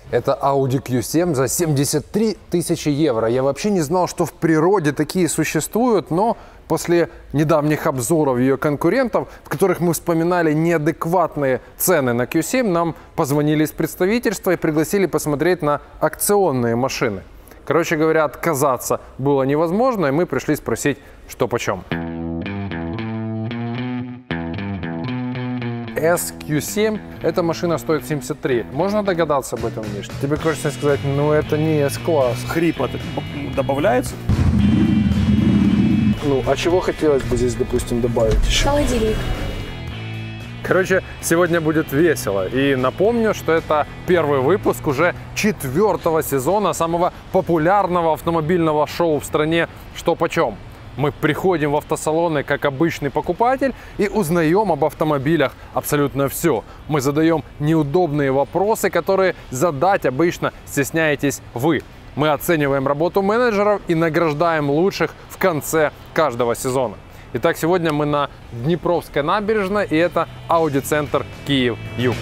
Это Audi Q7 за 73 тысячи евро. Я вообще не знал, что в природе такие существуют, но после недавних обзоров ее конкурентов, в которых мы вспоминали неадекватные цены на Q7, нам позвонили из представительства и пригласили посмотреть на акционные машины. Короче говоря, отказаться было невозможно, и мы пришли спросить, что почем. SQ7, эта машина стоит 73. Можно догадаться об этом внешне? Тебе хочется сказать, ну это не S-класс. Хрип добавляется? Ну, а чего хотелось бы здесь, допустим, добавить еще? Холодильник. Короче, сегодня будет весело. И напомню, что это первый выпуск уже 4-го сезона самого популярного автомобильного шоу в стране «Что почем?». Мы приходим в автосалоны как обычный покупатель и узнаем об автомобилях абсолютно все. Мы задаем неудобные вопросы, которые задать обычно стесняетесь вы. Мы оцениваем работу менеджеров и награждаем лучших в конце каждого сезона. Итак, сегодня мы на Днепровской набережной, и это Audi-центр Киев-Юг.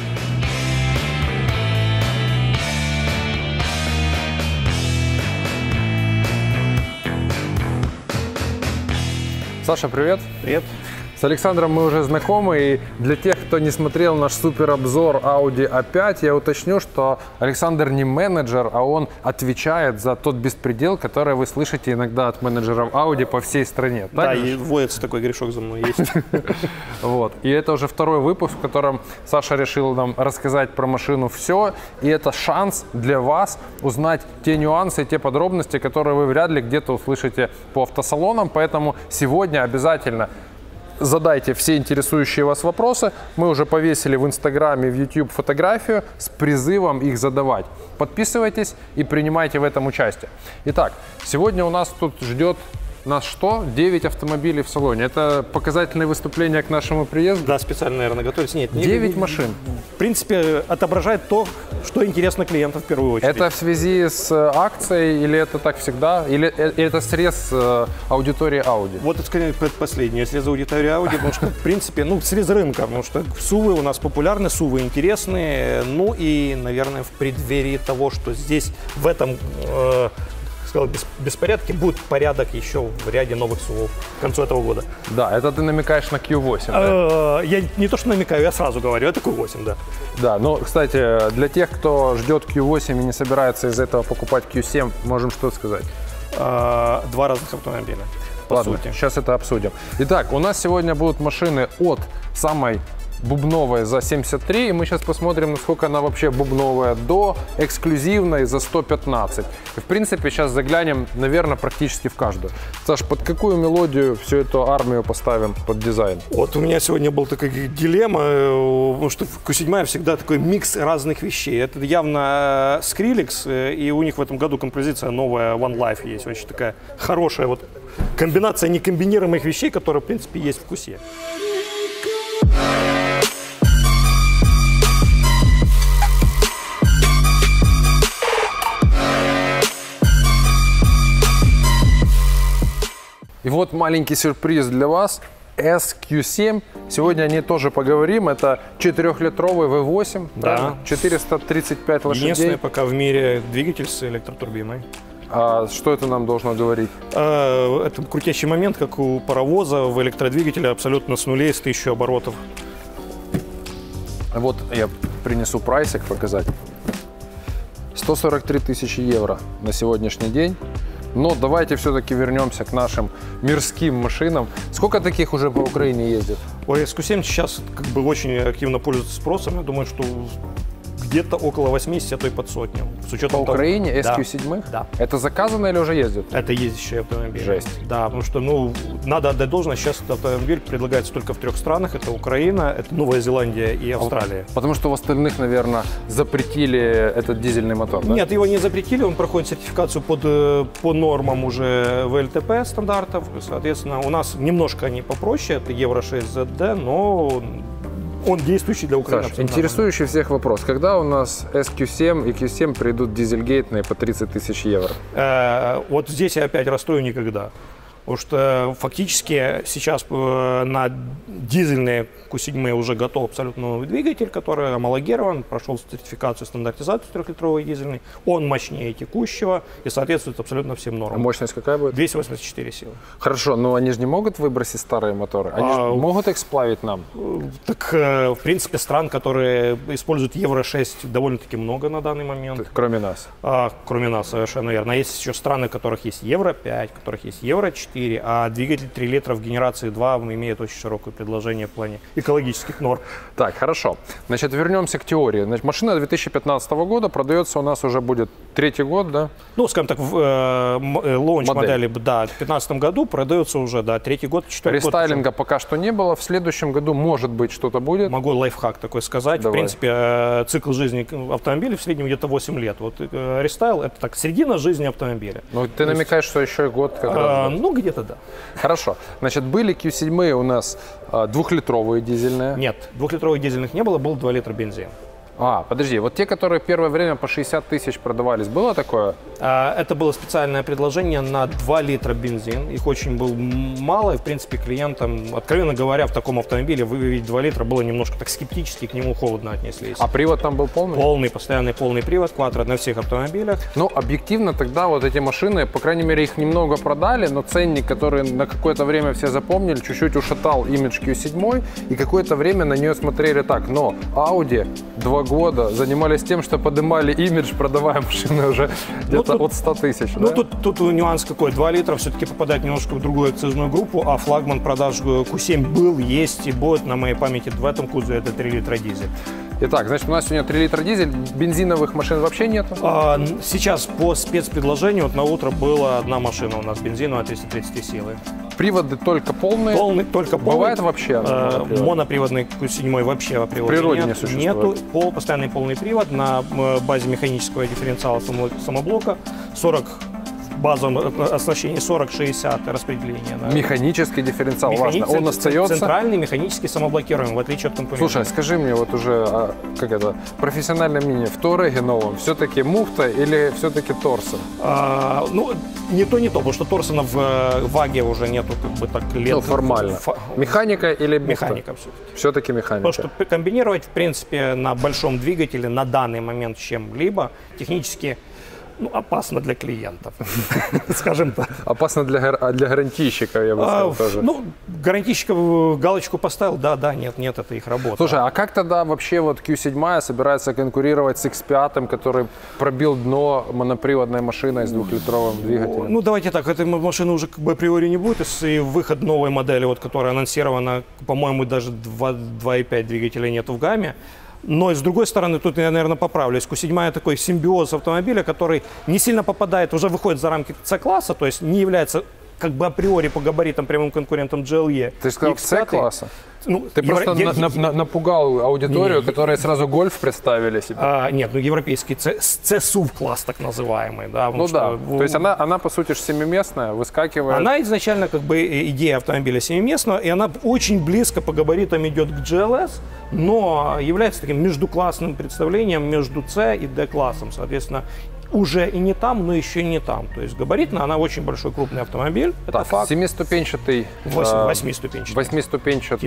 Саша, привет. Привет. С Александром мы уже знакомы, и для тех, кто не смотрел наш суперобзор Audi A5, я уточню, что Александр не менеджер, а он отвечает за тот беспредел, который вы слышите иногда от менеджеров Audi по всей стране. Да, и водится такой грешок за мной есть. Вот. И это уже второй выпуск, в котором Саша решил нам рассказать про машину все, и это шанс для вас узнать те нюансы, те подробности, которые вы вряд ли где-то услышите по автосалонам, поэтому сегодня обязательно задайте все интересующие вас вопросы. Мы уже повесили в Инстаграме и в YouTube фотографию с призывом их задавать. Подписывайтесь и принимайте в этом участие. Итак, сегодня у нас тут ждет нас что? 9 автомобилей в салоне. Это показательное выступление к нашему приезду? Да, специально, наверное, готовились. Нет, 9 машин. В принципе, отображает то, что интересно клиенту в первую очередь. Это в связи с акцией или это так всегда? Или это срез аудитории Audi? Вот это, скорее, предпоследнее. Срез аудитории Audi, потому что, в принципе, срез рынка, потому что сувы у нас популярны, сувы интересные. Ну и, наверное, в преддверии того, что здесь, в этом беспорядке, будет порядок еще в ряде новых сувов к концу этого года. Да, это ты намекаешь на Q8, да? Я не то, что намекаю, я сразу говорю, это Q8, да. Да, но, кстати, для тех, кто ждет Q8 и не собирается из этого покупать Q7, можем что сказать? Два разных автомобиля, по сути. Сейчас это обсудим. Итак, у нас сегодня будут машины от самой бубновая за 73, и мы сейчас посмотрим, насколько она вообще бубновая, до эксклюзивной за 115. И, в принципе, сейчас заглянем, наверное, практически в каждую. Саш, под какую мелодию всю эту армию поставим под дизайн? Вот у меня сегодня была такая дилемма, потому что Q7 всегда такой микс разных вещей. Это явно Skrillex, и у них в этом году композиция новая One Life есть, очень такая хорошая вот комбинация некомбинируемых вещей, которые, в принципе, есть в Q7. И вот маленький сюрприз для вас. SQ7. Сегодня о ней тоже поговорим. Это 4-литровый V8, да. 435 лошадей. Единственный пока в мире двигатель с электротурбиной. А что это нам должно говорить? Это крутящий момент, как у паровоза в электродвигателе, абсолютно с нулей, с 1000 оборотов. Вот я принесу прайсик показать. 143 тысячи евро на сегодняшний день. Но давайте все-таки вернемся к нашим мирским машинам. Сколько таких уже по Украине ездит? Ой, SQ7 сейчас как бы очень активно пользуется спросом. Я думаю, что где-то около 80, а то и под сотню. С учетом по Украине того, SQ7? Да. Это заказано или уже ездят? Это ездящий автомобиль. Жесть. Да, потому что, надо отдать должность. Сейчас этот автомобиль предлагается только в 3 странах. Это Украина, это Новая Зеландия и Австралия. Потому что в остальных, наверное, запретили этот дизельный мотор, да? Нет, его не запретили. Он проходит сертификацию по нормам уже ВЛТП стандартов. Соответственно, у нас немножко они попроще. Это Евро 6 ZD, но он действующий для Украины. Саш, интересующий всех вопрос. Когда у нас SQ7 и Q7 придут дизельгейтные по 30 тысяч евро? Вот здесь я опять расстрою никогда. Потому что фактически сейчас на дизельные Q7 уже готов абсолютно новый двигатель, который гомологирован, прошел сертификацию, стандартизацию 3-литровый дизельный. Он мощнее текущего и соответствует абсолютно всем нормам. А мощность какая будет? 284 силы. Хорошо, но они же не могут выбросить старые моторы? Они же могут их сплавить нам? Так, в принципе, стран, которые используют Евро-6, довольно-таки много на данный момент. Кроме нас? Кроме нас, совершенно верно. Есть еще страны, у которых есть Евро-5, у которых есть Евро-4, а двигатель 3 литра в генерации 2 имеет очень широкое предложение в плане экологических норм. Так, хорошо. Значит, вернемся к теории. Значит, машина 2015 года продается у нас уже будет 3-й год, да? Ну, скажем так, лаунч модели, да, в 2015 году продается уже, да, 3-й год, 4-й год. Рестайлинга пока что не было. В следующем году, может быть, что-то будет. Могу лайфхак такой сказать. Давай. В принципе, цикл жизни автомобиля в среднем где-то 8 лет. Вот рестайл – это так, середина жизни автомобиля. Ну, ты намекаешь, что еще и год как раз будет. Ну, где-то да. Хорошо. Значит, были Q7 у нас 2-литровые дизельные. Нет, 2-литровых дизельных не было, был 2 литра бензин. Подожди, вот те, которые первое время по 60 тысяч продавались, было такое? Это было специальное предложение на 2 литра бензин. Их очень было мало, и, в принципе, клиентам, откровенно говоря, в таком автомобиле выявить 2 литра было немножко так скептически, к нему холодно отнеслись. А привод там был полный? Полный, постоянный полный привод, квадро на всех автомобилях. Ну, объективно тогда вот эти машины, по крайней мере, их немного продали, но ценник, который на какое-то время все запомнили, чуть-чуть ушатал имидж Q7, и какое-то время на нее смотрели так. Но Audi 2 года занимались тем, что поднимали имидж, продавая машины уже где-то от 100 тысяч. Ну, да? тут нюанс какой. 2 литра все-таки попадает немножко в другую акцизную группу, а флагман продаж Q7 был, есть и будет на моей памяти в этом кузове это 3 литра дизель. Итак, значит, у нас сегодня 3 литра дизель, бензиновых машин вообще нет? Сейчас по спецпредложению вот на утро была одна машина у нас бензиновая 330 силы. Приводы только полные? Только полный. Бывает вообще? Моноприводный Q7 вообще в природе не существует. Нету. Постоянный полный привод на базе механического дифференциала самоблока. 40 в базовом оснащении 40-60 распределения. Да. Механический дифференциал, важно. Он остается? Центральный механически самоблокируемый, в отличие от конкурентов. Слушай, скажи мне вот уже, профессиональное мнение, в Туареге новом все-таки муфта или все-таки Торсон? Ну, не то, потому что Торсона в ВАГе уже нету как бы так лет. Ну, формально. Механика или муфта? Механика все-таки. Все-таки механика. Потому что комбинировать, в принципе, на большом двигателе на данный момент с чем-либо технически опасно для клиентов, скажем так. Опасно для гарантийщика, я бы сказал тоже. Ну, гарантийщиков галочку поставил, да, нет, это их работа. Слушай, а как тогда вообще вот Q7 собирается конкурировать с X5, который пробил дно моноприводной машиной с 2-литровым двигателем? Ну, давайте так, этой машины уже как бы априори не будет, и выход новой модели, вот, которая анонсирована, по-моему, даже 2.5 двигателя нет в гамме. Но, с другой стороны, тут я, наверное, поправлюсь. Q7 такой симбиоз автомобиля, который не сильно попадает, уже выходит за рамки C-класса, то есть не является как бы априори по габаритам прямым конкурентом GLE. Ты сказал C-класса? Ну, ты просто напугал аудиторию, которые сразу гольф представили себе. Нет, европейский C-SUV класс так называемый. Да, ну да, то есть она по сути же семиместная, выскакивает. Она изначально как бы идея автомобиля семиместного, и она очень близко по габаритам идет к GLS, но является таким междуклассным представлением между C и D-классом, соответственно. Уже и не там, но еще и не там. То есть габаритно она очень большой крупный автомобиль. Это так, факт. 7-ступенчатый. 8-ступенчатый. 8-ступенчатый.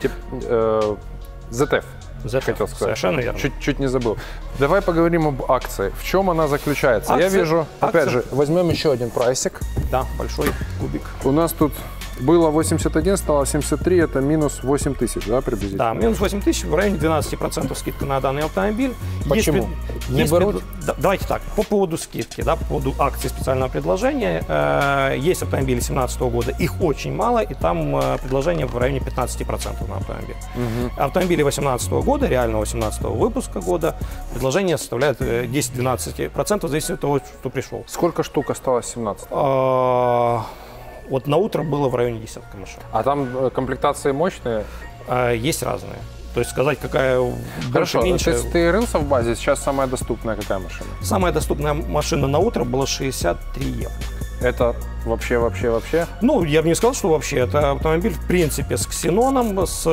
ZF. Хотел сказать. Совершенно верно. Чуть не забыл. Давай поговорим об акции. В чем она заключается? Я вижу, опять же, возьмем еще один прайсик. Да, большой кубик. У нас тут было 81, стало 73, это минус 8 тысяч, да, приблизительно? Да, минус 8 тысяч, в районе 12% скидка на данный автомобиль. Почему? Не берут? Давайте так, по поводу скидки, да, по поводу акции специального предложения. Есть автомобили 2017 года, их очень мало, и там предложение в районе 15% на автомобиль. Автомобили 2018 года, реально 2018 выпуска года, предложение составляет 10-12%, в зависимости от того, что пришел. Сколько штук осталось 17? Вот на утро было в районе десятка машин. А там комплектации мощные? Есть разные. То есть сказать, какая больше, хорошо, меньше. Ты рылся в базе, сейчас самая доступная какая машина? Самая доступная машина на утро была 63 евро. Это вообще? Ну, я бы не сказал, что вообще. Это автомобиль, в принципе, с ксеноном, с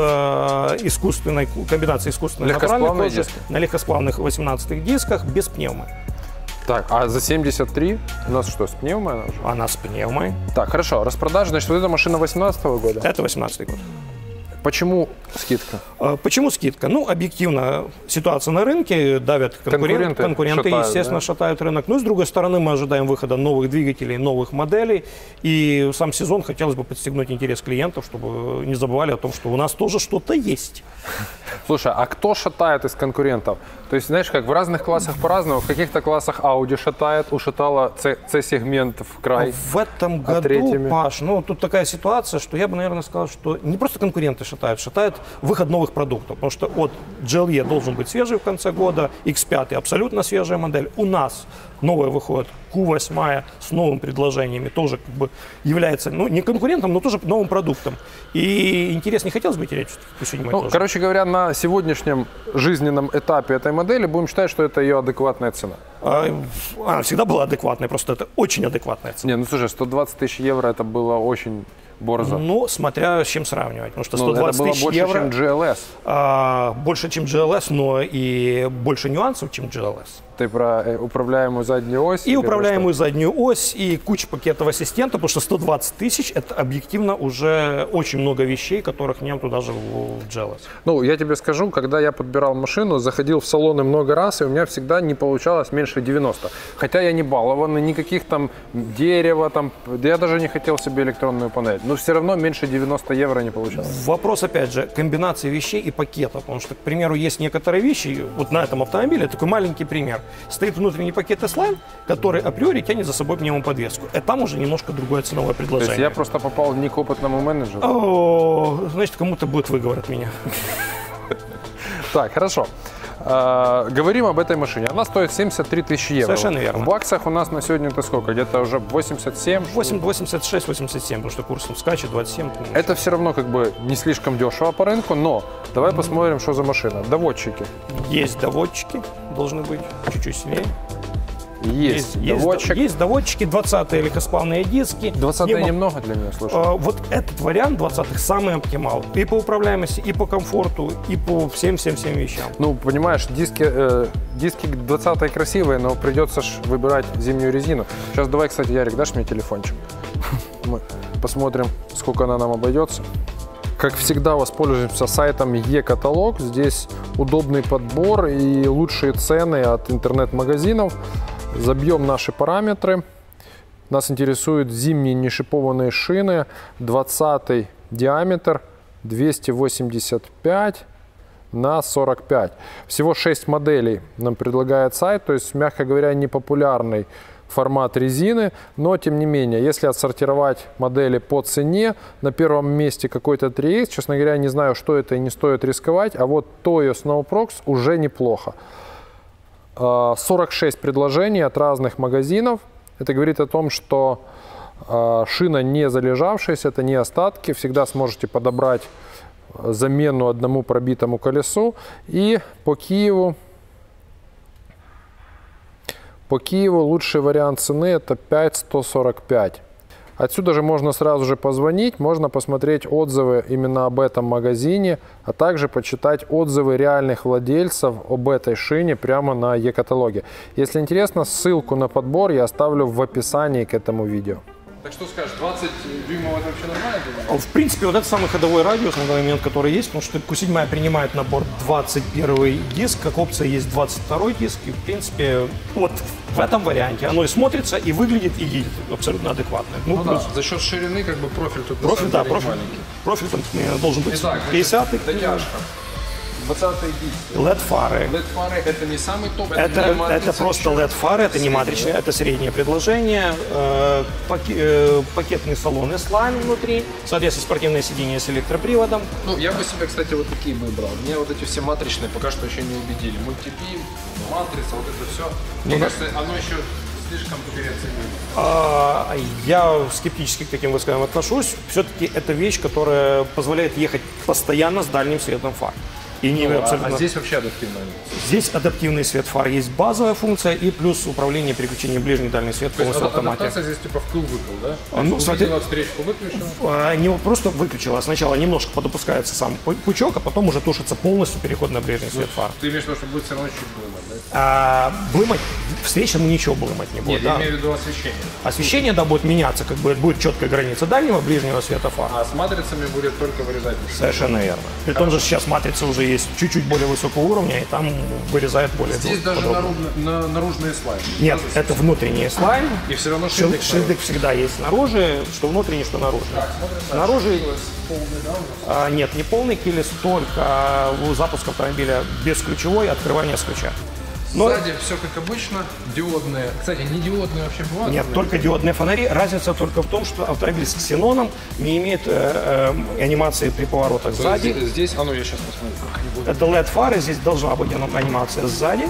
комбинацией искусственной легкосплавные диски? на легкосплавных 18 дисках, без пневмы. Так, а за 73 у нас что, с пневмой она уже? Она с пневмой. Так, хорошо, распродажа, значит, вот эта машина 18-го года? Это 18-й год. Почему скидка? Почему скидка? Ну, объективно, ситуация на рынке, давят конкуренты шатают, естественно, шатают рынок. Но, с другой стороны, мы ожидаем выхода новых двигателей, новых моделей. И сам сезон хотелось бы подстегнуть интерес клиентов, чтобы не забывали о том, что у нас тоже что-то есть. Слушай, а кто шатает из конкурентов? То есть, знаешь, как в разных классах по-разному, в каких-то классах Audi шатает, ушатала C-сегмент в край. В этом году, Паш, ну, тут такая ситуация, что я бы, наверное, сказал, что не просто конкуренты шатают выход новых продуктов. Потому что от GLE должен быть свежий в конце года, X5 абсолютно свежая модель. У нас новая выходит Q8 с новыми предложениями, тоже как бы является, ну, не конкурентом, но тоже новым продуктом. И интерес не хотелось бы терять в Q7 тоже. Короче говоря, на сегодняшнем жизненном этапе этой модели будем считать, что это ее адекватная цена. Она всегда была адекватной, просто это очень адекватная цена. Не, ну слушай, 120 тысяч евро это было очень борзо. Ну, смотря с чем сравнивать. Потому что 120 это было тысяч больше, евро, чем GLS. Больше, чем GLS, но и больше нюансов, чем GLS. Ты про управляемую заднюю ось? И управляемую заднюю ось, и куча пакетов ассистента, потому что 120 тысяч – это объективно уже очень много вещей, которых нету даже в GLS. Ну, я тебе скажу, когда я подбирал машину, заходил в салоны много раз, и у меня всегда не получалось меньше 90. Хотя я не балованный, никаких там дерева, там, я даже не хотел себе электронную панель. Но все равно меньше 90 евро не получалось. Вопрос, опять же, комбинации вещей и пакетов. Потому что, к примеру, есть некоторые вещи, вот на этом автомобиле, такой маленький пример. Стоит внутренний пакет S-Line, который априори тянет за собой пневмоподвеску. И там уже немножко другое ценовое предложение. То есть я просто попал не к опытному менеджеру? Значит, кому-то будет выговор от меня. Так, хорошо. Говорим об этой машине. Она стоит 73 тысячи евро. Совершенно верно. В баксах у нас на сегодня это сколько? Где-то уже 87? 86-87, потому что курс скачет 27. Это все равно как бы не слишком дешево по рынку, но давай посмотрим, что за машина. Доводчики. Есть доводчики, должны быть чуть-чуть сильнее. Есть доводчик. Есть доводчики, 20-е легкосплавные диски. 20-е немного для меня, слушай. Вот этот вариант 20-х самый оптимал. И по управляемости, и по комфорту, и по всем вещам. Ну, понимаешь, диски 20-е красивые, но придется ж выбирать зимнюю резину. Сейчас давай, кстати, Ярик, дашь мне телефончик? Мы посмотрим, сколько она нам обойдется. Как всегда, воспользуемся сайтом e-каталог. Здесь удобный подбор и лучшие цены от интернет-магазинов. Забьем наши параметры. Нас интересуют зимние нешипованные шины. 20 диаметр, 285 на 45. Всего 6 моделей нам предлагает сайт. То есть, мягко говоря, непопулярный формат резины, но тем не менее, если отсортировать модели по цене, на первом месте какой-то 3X, честно говоря, не знаю, что это и не стоит рисковать, а вот Toyo Snowprox уже неплохо. 46 предложений от разных магазинов, это говорит о том, что шина не залежавшаяся, это не остатки, всегда сможете подобрать замену одному пробитому колесу. И по Киеву лучший вариант цены это 5145. Отсюда же можно сразу же позвонить, можно посмотреть отзывы именно об этом магазине, а также почитать отзывы реальных владельцев об этой шине прямо на e-каталоге. Если интересно, ссылку на подбор я оставлю в описании к этому видео. Так что скажешь, 20 дюймов это вообще нормально? В принципе, вот это самый ходовой радиус на данный момент, который есть, потому что Q7 принимает на борт 21 диск, как опция есть 22 диск, и в принципе вот в этом варианте оно и смотрится, и выглядит, и едет абсолютно адекватно. Ну да, за счет ширины как бы профиль тут маленький. Профиль там должен быть 50-й. Дотяжка. 20-й диск. LED-фары. LED-фары это не самый топ, это просто LED-фары, это не матричные, это среднее предложение. Пакетный салон S-Line внутри, соответственно, спортивное сиденье с электроприводом. Ну, я бы себе, кстати, вот такие выбрал. Мне вот эти все матричные пока что еще не убедили. Мультипим, матрица, вот это все. Мне кажется, оно еще слишком переоценено. Я скептически к таким высказываниям отношусь. Все-таки это вещь, которая позволяет ехать постоянно с дальним светом фар. И не абсолютно... здесь вообще адаптивно? Здесь адаптивный свет фар. Есть базовая функция и плюс управление переключением ближний и дальний свет полностью в автомате. Адаптация здесь типа вкл-выкл, да? Ну, увидела встречку, выключил? Не просто выключила. Сначала немножко подопускается сам пучок, а потом уже тушится полностью переход на ближний свет фар. Ты имеешь в виду, что будет все равно чуть больно, да? Блымать встречному ничего блымать не будет. Нет, я имею в виду освещение. Освещение, да, будет меняться, как бы будет четкая граница дальнего, ближнего света фар. А с матрицами будет только вырезать. Совершенно верно. При том же сейчас матрица уже есть чуть-чуть более высокого уровня, и там вырезает более Здесь даже наружные слайды. Нет, это внутренний слайд. И все равно Шильдик всегда есть снаружи, что внутренний, что наружный. Снаружи нет, не полный килис, только запуск автомобиля без ключевой, открывание с ключа. Но сзади все как обычно, диодные. Кстати, не диодные вообще бывают? Нет, только диодные фонари. Разница только в том, что автомобиль с ксеноном не имеет анимации при поворотах сзади. Здесь, я сейчас посмотрю, как они будут. Это LED-фары, здесь должна быть анимация сзади.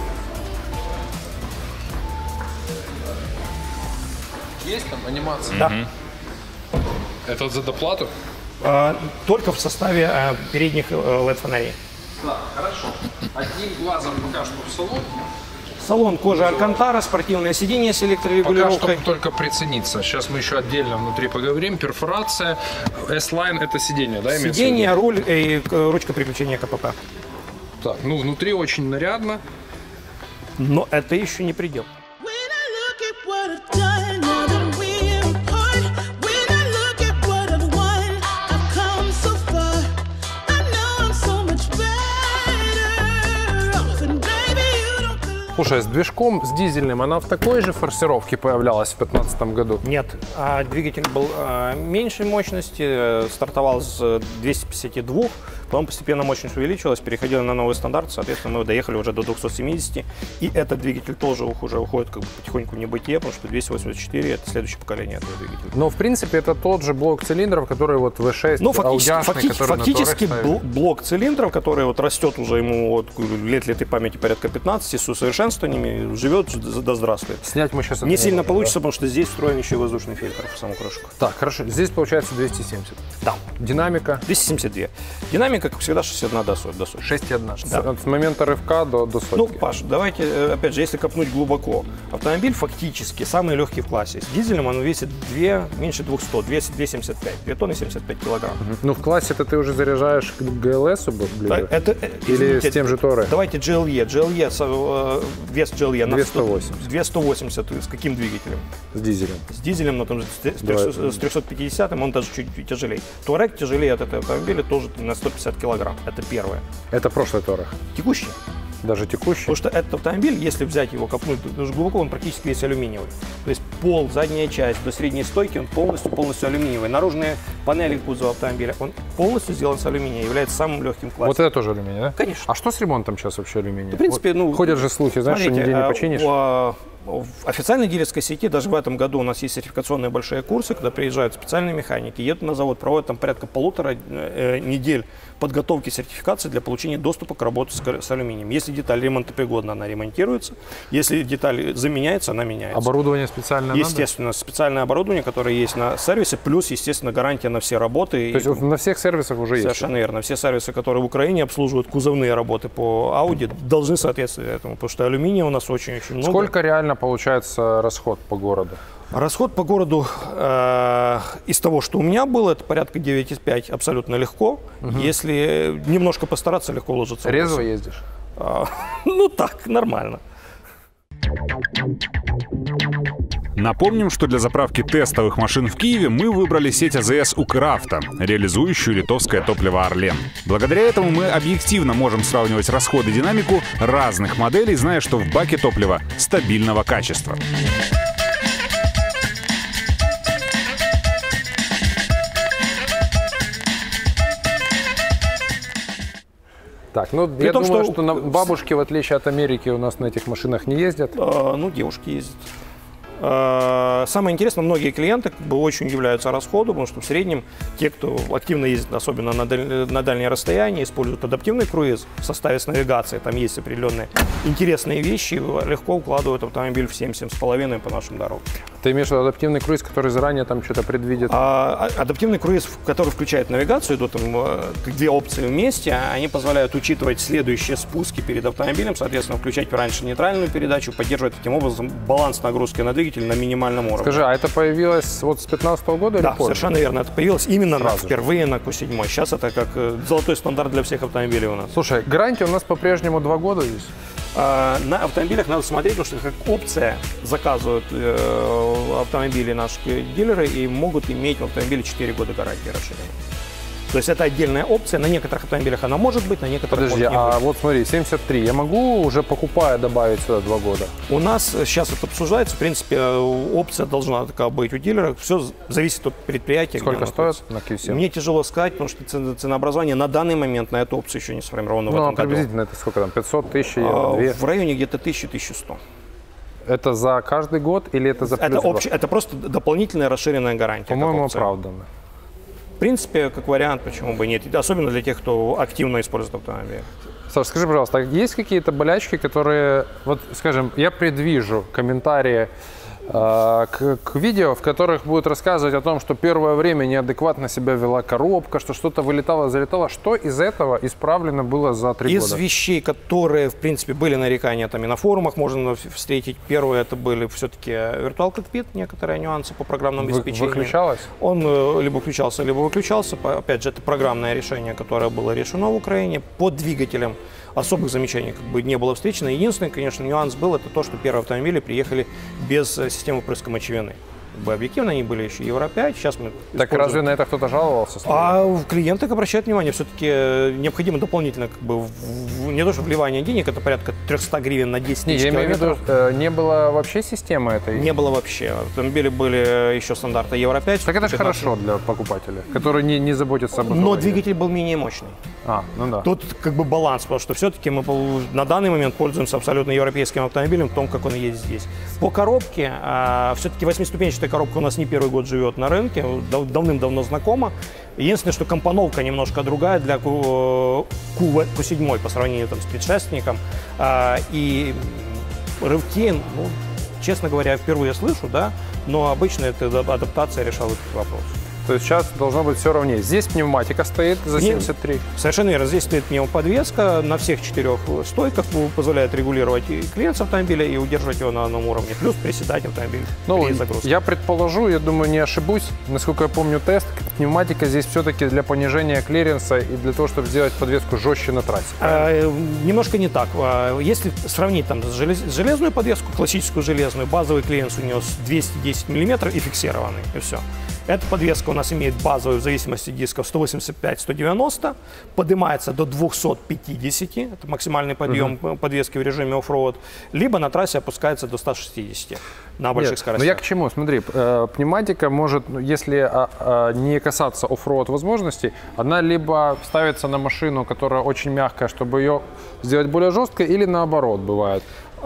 Есть там анимация? Да. Это за доплату? Только в составе передних LED-фонарей. Да, хорошо. Одним глазом пока что в салон. Салон кожа Алькантара, спортивное сиденье с электрорегулировкой. Пока что только прицениться. Сейчас мы еще отдельно внутри поговорим. Перфорация. S-Line это сиденье, да? Сиденье, руль и ручка переключения КПП. Так, внутри очень нарядно. Но это еще не предел. Слушай, с движком, с дизельным, она в такой же форсировке появлялась в 2015 году? Нет, двигатель был меньшей мощности, стартовал с 252, потом постепенно мощность увеличилась, переходила на новый стандарт, соответственно, мы доехали уже до 270, и этот двигатель тоже уже уходит как бы потихоньку в небытие, потому что 284 это следующее поколение этого двигателя. Но в принципе это тот же блок цилиндров, который вот V6, фактически блок цилиндров, который вот растет уже ему лет летой памяти порядка 15, с усовершенствованиями, живет, да здравствует. Снять мы сейчас не сильно получится, потому что здесь встроен еще и воздушный фильтр в саму крышку. Так, хорошо. Здесь получается 270. Да. Динамика? 272. Динамика, как всегда, 61 до сотни. 6,1. Да. С момента рывка до сотни. Ну, Паш, давайте, опять же, если копнуть глубоко. Автомобиль фактически самый легкий в классе. С дизелем он весит меньше 200, 275, 2 тонны 75 килограмм. Ну, в классе-то ты уже заряжаешь к ГЛСу ближе? Или с тем же Торе? Давайте GLE. Вес GLE на 280. 280 с каким двигателем? С дизелем. С дизелем, но там с 350, он даже чуть тяжелее. Touareg тяжелее от этого автомобиля тоже на 150 килограмм. Это первое. Это прошлый Touareg? Текущий. Даже текущий? Потому что этот автомобиль, если взять его, копнуть даже глубоко, он практически весь алюминиевый. То есть пол, задняя часть до средней стойки, он полностью алюминиевый. Наружные панели кузова автомобиля, он полностью сделан с алюминия, является самым легким в классе. Вот это тоже алюминий, да? Конечно. А что с ремонтом сейчас вообще алюминия? В принципе, ходят же слухи, знаешь, что нигде не починишь. В официальной дилерской сети даже в этом году у нас есть сертификационные большие курсы, когда приезжают специальные механики, едут на завод, проводят там порядка 1,5 недель подготовки сертификации для получения доступа к работе с алюминием. Если деталь ремонтопригодна, она ремонтируется. Если деталь заменяется, она меняется. Оборудование специальное естественно, надо? Специальное оборудование, которое есть на сервисе, плюс, естественно, гарантия на все работы. То есть на всех сервисах уже есть? Совершенно верно. Все сервисы, которые в Украине обслуживают кузовные работы по Audi, должны соответствовать этому, потому что алюминия у нас очень-очень много. Сколько реально получается расход по городу? Расход по городу из того, что у меня было, это порядка 9,5 абсолютно легко. Если немножко постараться, легко уложиться. Резво ездишь? Ну так, нормально. Напомним, что для заправки тестовых машин в Киеве мы выбрали сеть АЗС Укравто, реализующую литовское топливо «Орлен». Благодаря этому мы объективно можем сравнивать расход и динамику разных моделей, зная, что в баке топлива стабильного качества. Так, ну я думаю, что на бабушки, в отличие от Америки, у нас на этих машинах не ездят. Ну, девушки ездят. Самое интересное, многие клиенты очень удивляются расходу, потому что в среднем те, кто активно ездит, особенно на дальние расстояния, используют адаптивный круиз в составе с навигацией, там есть определенные интересные вещи, легко укладывают автомобиль в 7-7,5 по нашим дорогам. Ты имеешь в виду адаптивный круиз, который заранее там что-то предвидит? Адаптивный круиз, который включает навигацию, идут там две опции вместе, они позволяют учитывать следующие спуски перед автомобилем, соответственно, включать раньше нейтральную передачу, поддерживать таким образом баланс нагрузки на двигатель на минимальном уровне. Скажи, а это появилось вот с 2015 года да, или позже? Совершенно верно. Это появилось именно впервые на Q7. Сейчас это как золотой стандарт для всех автомобилей у нас. Слушай, гарантия у нас по-прежнему 2 года здесь? На автомобилях надо смотреть, потому что как опция заказывают автомобили наши дилеры и могут иметь в автомобиле 4 года гарантии расширения. То есть это отдельная опция. На некоторых автомобилях она может быть, на некоторых Подожди, может не быть. вот смотри, 73. Я могу уже покупая добавить сюда 2 года? У нас сейчас это обсуждается. В принципе, опция должна такая быть у дилера. Все зависит от предприятия. Сколько стоит на Q7? Мне тяжело сказать, потому что ценообразование на данный момент на эту опцию еще не сформировано в Ну, этом году. приблизительно это сколько там? 500, 1000 евро, 2? В районе где-то 1000-1100. Это за каждый год или это за плюс? Это просто дополнительная расширенная гарантия. По-моему, оправданно. В принципе, как вариант, почему бы нет. Особенно для тех, кто активно использует автомобиль. Саш, скажи, пожалуйста, есть какие-то болячки, которые, вот, скажем, я предвижу комментарии к видео, в которых будут рассказывать о том, что первое время неадекватно себя вела коробка, что что-то вылетало, залетало. Что из этого исправлено было за 3 года? Из вещей, которые, в принципе, были нарекания там и на форумах, можно встретить. Первое, это были все-таки Virtual Cockpit, некоторые нюансы по программному обеспечению. Выключалось? Он либо включался, либо выключался. Опять же, это программное решение, которое было решено в Украине. По двигателям особых замечаний как бы не было встречено. Единственный, конечно, нюанс был, это то, что первые автомобили приехали без системы впрыска мочевины. Объективно они были еще Евро 5, сейчас мы Так разве на это кто-то жаловался? Клиенты обращают внимание, все-таки необходимо дополнительно, как бы, не то что вливание денег, это порядка 300 гривен на 10 тысяч километров. Я имею в виду, не было вообще системы этой? Не было вообще. Автомобили были еще стандарта Евро 5. Так это же хорошо для покупателя, который не заботится об этом. Но двигатель был менее мощный. Ну да. Тут как бы баланс, потому что все-таки мы на данный момент пользуемся абсолютно европейским автомобилем в том, как он есть здесь. По коробке, все-таки 8-ступенчатая коробка у нас не первый год живет на рынке, давным-давно знакома. Единственное, что компоновка немножко другая для Q7 по сравнению там, с предшественником. И рывки, ну, честно говоря, впервые слышу, да, но обычно эта адаптация решала этот вопрос. То есть сейчас должно быть все равнее. Здесь пневматика стоит за 73. Совершенно верно. Здесь стоит пневмоподвеска на всех 4 стойках, позволяет регулировать и клиренс автомобиля и удерживать его на одном уровне, плюс приседать автомобиль при загрузке. Я предположу, я думаю, не ошибусь, насколько я помню тест, пневматика здесь все-таки для понижения клиренса и для того, чтобы сделать подвеску жестче на трассе. Немножко не так. Если сравнить там железную подвеску, классическую железную, базовый клиренс у нее 210 мм и фиксированный, и все. Эта подвеска у нас имеет базовую в зависимости дисков 185-190, поднимается до 250, это максимальный подъем подвески в режиме оффроуд, либо на трассе опускается до 160 на больших скоростях. Но я к чему? Смотри, пневматика может, если не касаться оффроуд возможностей, она либо ставится на машину, которая очень мягкая, чтобы ее сделать более жесткой, или наоборот бывает.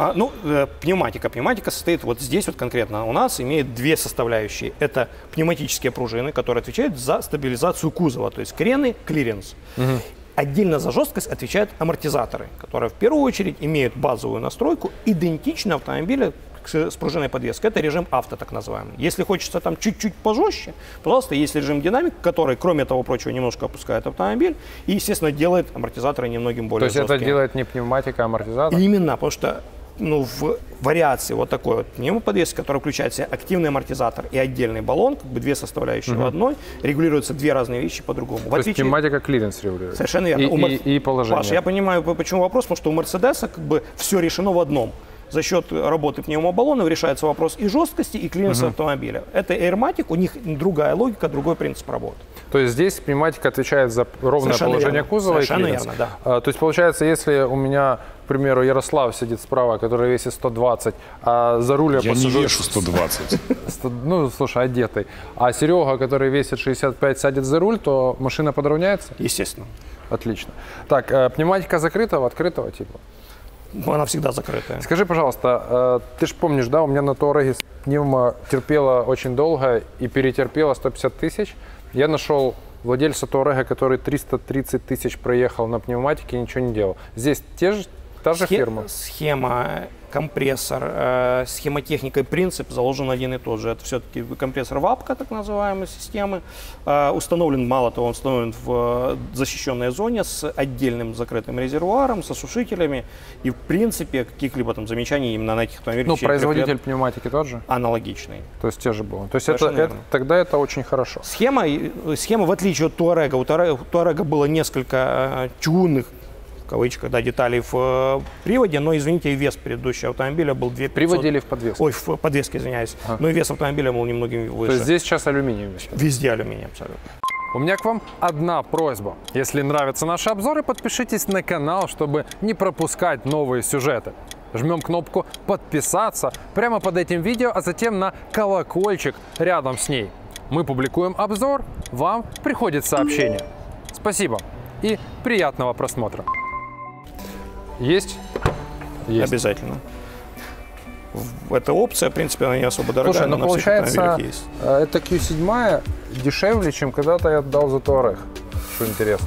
Пневматика. Пневматика состоит вот здесь вот конкретно у нас имеет 2 составляющие. Это пневматические пружины, которые отвечают за стабилизацию кузова, то есть крены, клиренс. Отдельно за жесткость отвечают амортизаторы, которые в первую очередь имеют базовую настройку, идентичную автомобилю с пружинной подвеской. Это режим авто, так называемый. Если хочется там чуть-чуть пожестче, пожалуйста, есть режим динамик, который, кроме того прочего, немножко опускает автомобиль и, естественно, делает амортизаторы немногим более жесткими. То есть это делает не пневматика, а амортизатор? Именно, потому что в вариации вот такой вот пневмоподвески, которая включает в себя активный амортизатор и отдельный баллон, как бы 2 составляющие в одной, регулируются 2 разные вещи по-другому. То есть пневматика клиренс регулирует? Совершенно верно. И положение. Паша, я понимаю, почему вопрос, потому что у Мерседеса как бы все решено в одном. За счет работы пневмобаллонов решается вопрос и жесткости, и клиренса автомобиля. Это Airmatic, у них другая логика, другой принцип работы. То есть здесь пневматика отвечает за ровное положение кузова и клиренс. Совершенно верно, да. То есть получается, если у меня, к примеру, Ярослав сидит справа, который весит 120, а за руль я посажу... не вешу 120. Ну, слушай, одетый. А Серега, который весит 65, сядет за руль, то машина подровняется? Естественно. Отлично. Так, пневматика закрытого, открытого типа? Она всегда закрытая. Скажи, пожалуйста, ты же помнишь, да, у меня на Туареге пневма терпела очень долго и перетерпела 150 тысяч. Я нашел владельца Туарега, который 330 тысяч проехал на пневматике и ничего не делал. Здесь та же фирма? Схема, компрессор, схемотехника и принцип заложен один и тот же. Это все-таки компрессор ВАПКа, так называемой системы. Установлен, мало того, он установлен в защищенной зоне с отдельным закрытым резервуаром, с осушителями. И в принципе каких-либо там замечаний именно на этих автомобилях. Ну, производитель пневматики тот же? Аналогичный. То есть те же было. То есть тогда это очень хорошо. Схема, в отличие от Туарега, у Туарега было несколько чугунных кавычках, да, деталей в приводе, но, извините, и вес предыдущего автомобиля был 2500. В приводе или в подвеске? Ой, в подвеске, извиняюсь. Но и вес автомобиля был немногим выше. То есть здесь сейчас алюминий вместе? Везде алюминий абсолютно. У меня к вам одна просьба. Если нравятся наши обзоры, подпишитесь на канал, чтобы не пропускать новые сюжеты. Жмем кнопку «Подписаться» прямо под этим видео, а затем на колокольчик рядом с ней. Мы публикуем обзор, вам приходит сообщение. Спасибо и приятного просмотра. Есть? Есть. Обязательно. Эта опция, в принципе, она не особо дорогая. Слушай, но на всех получается, автомобилях есть. эта Q7 дешевле, чем когда-то я отдал за Touareg. Что интересно.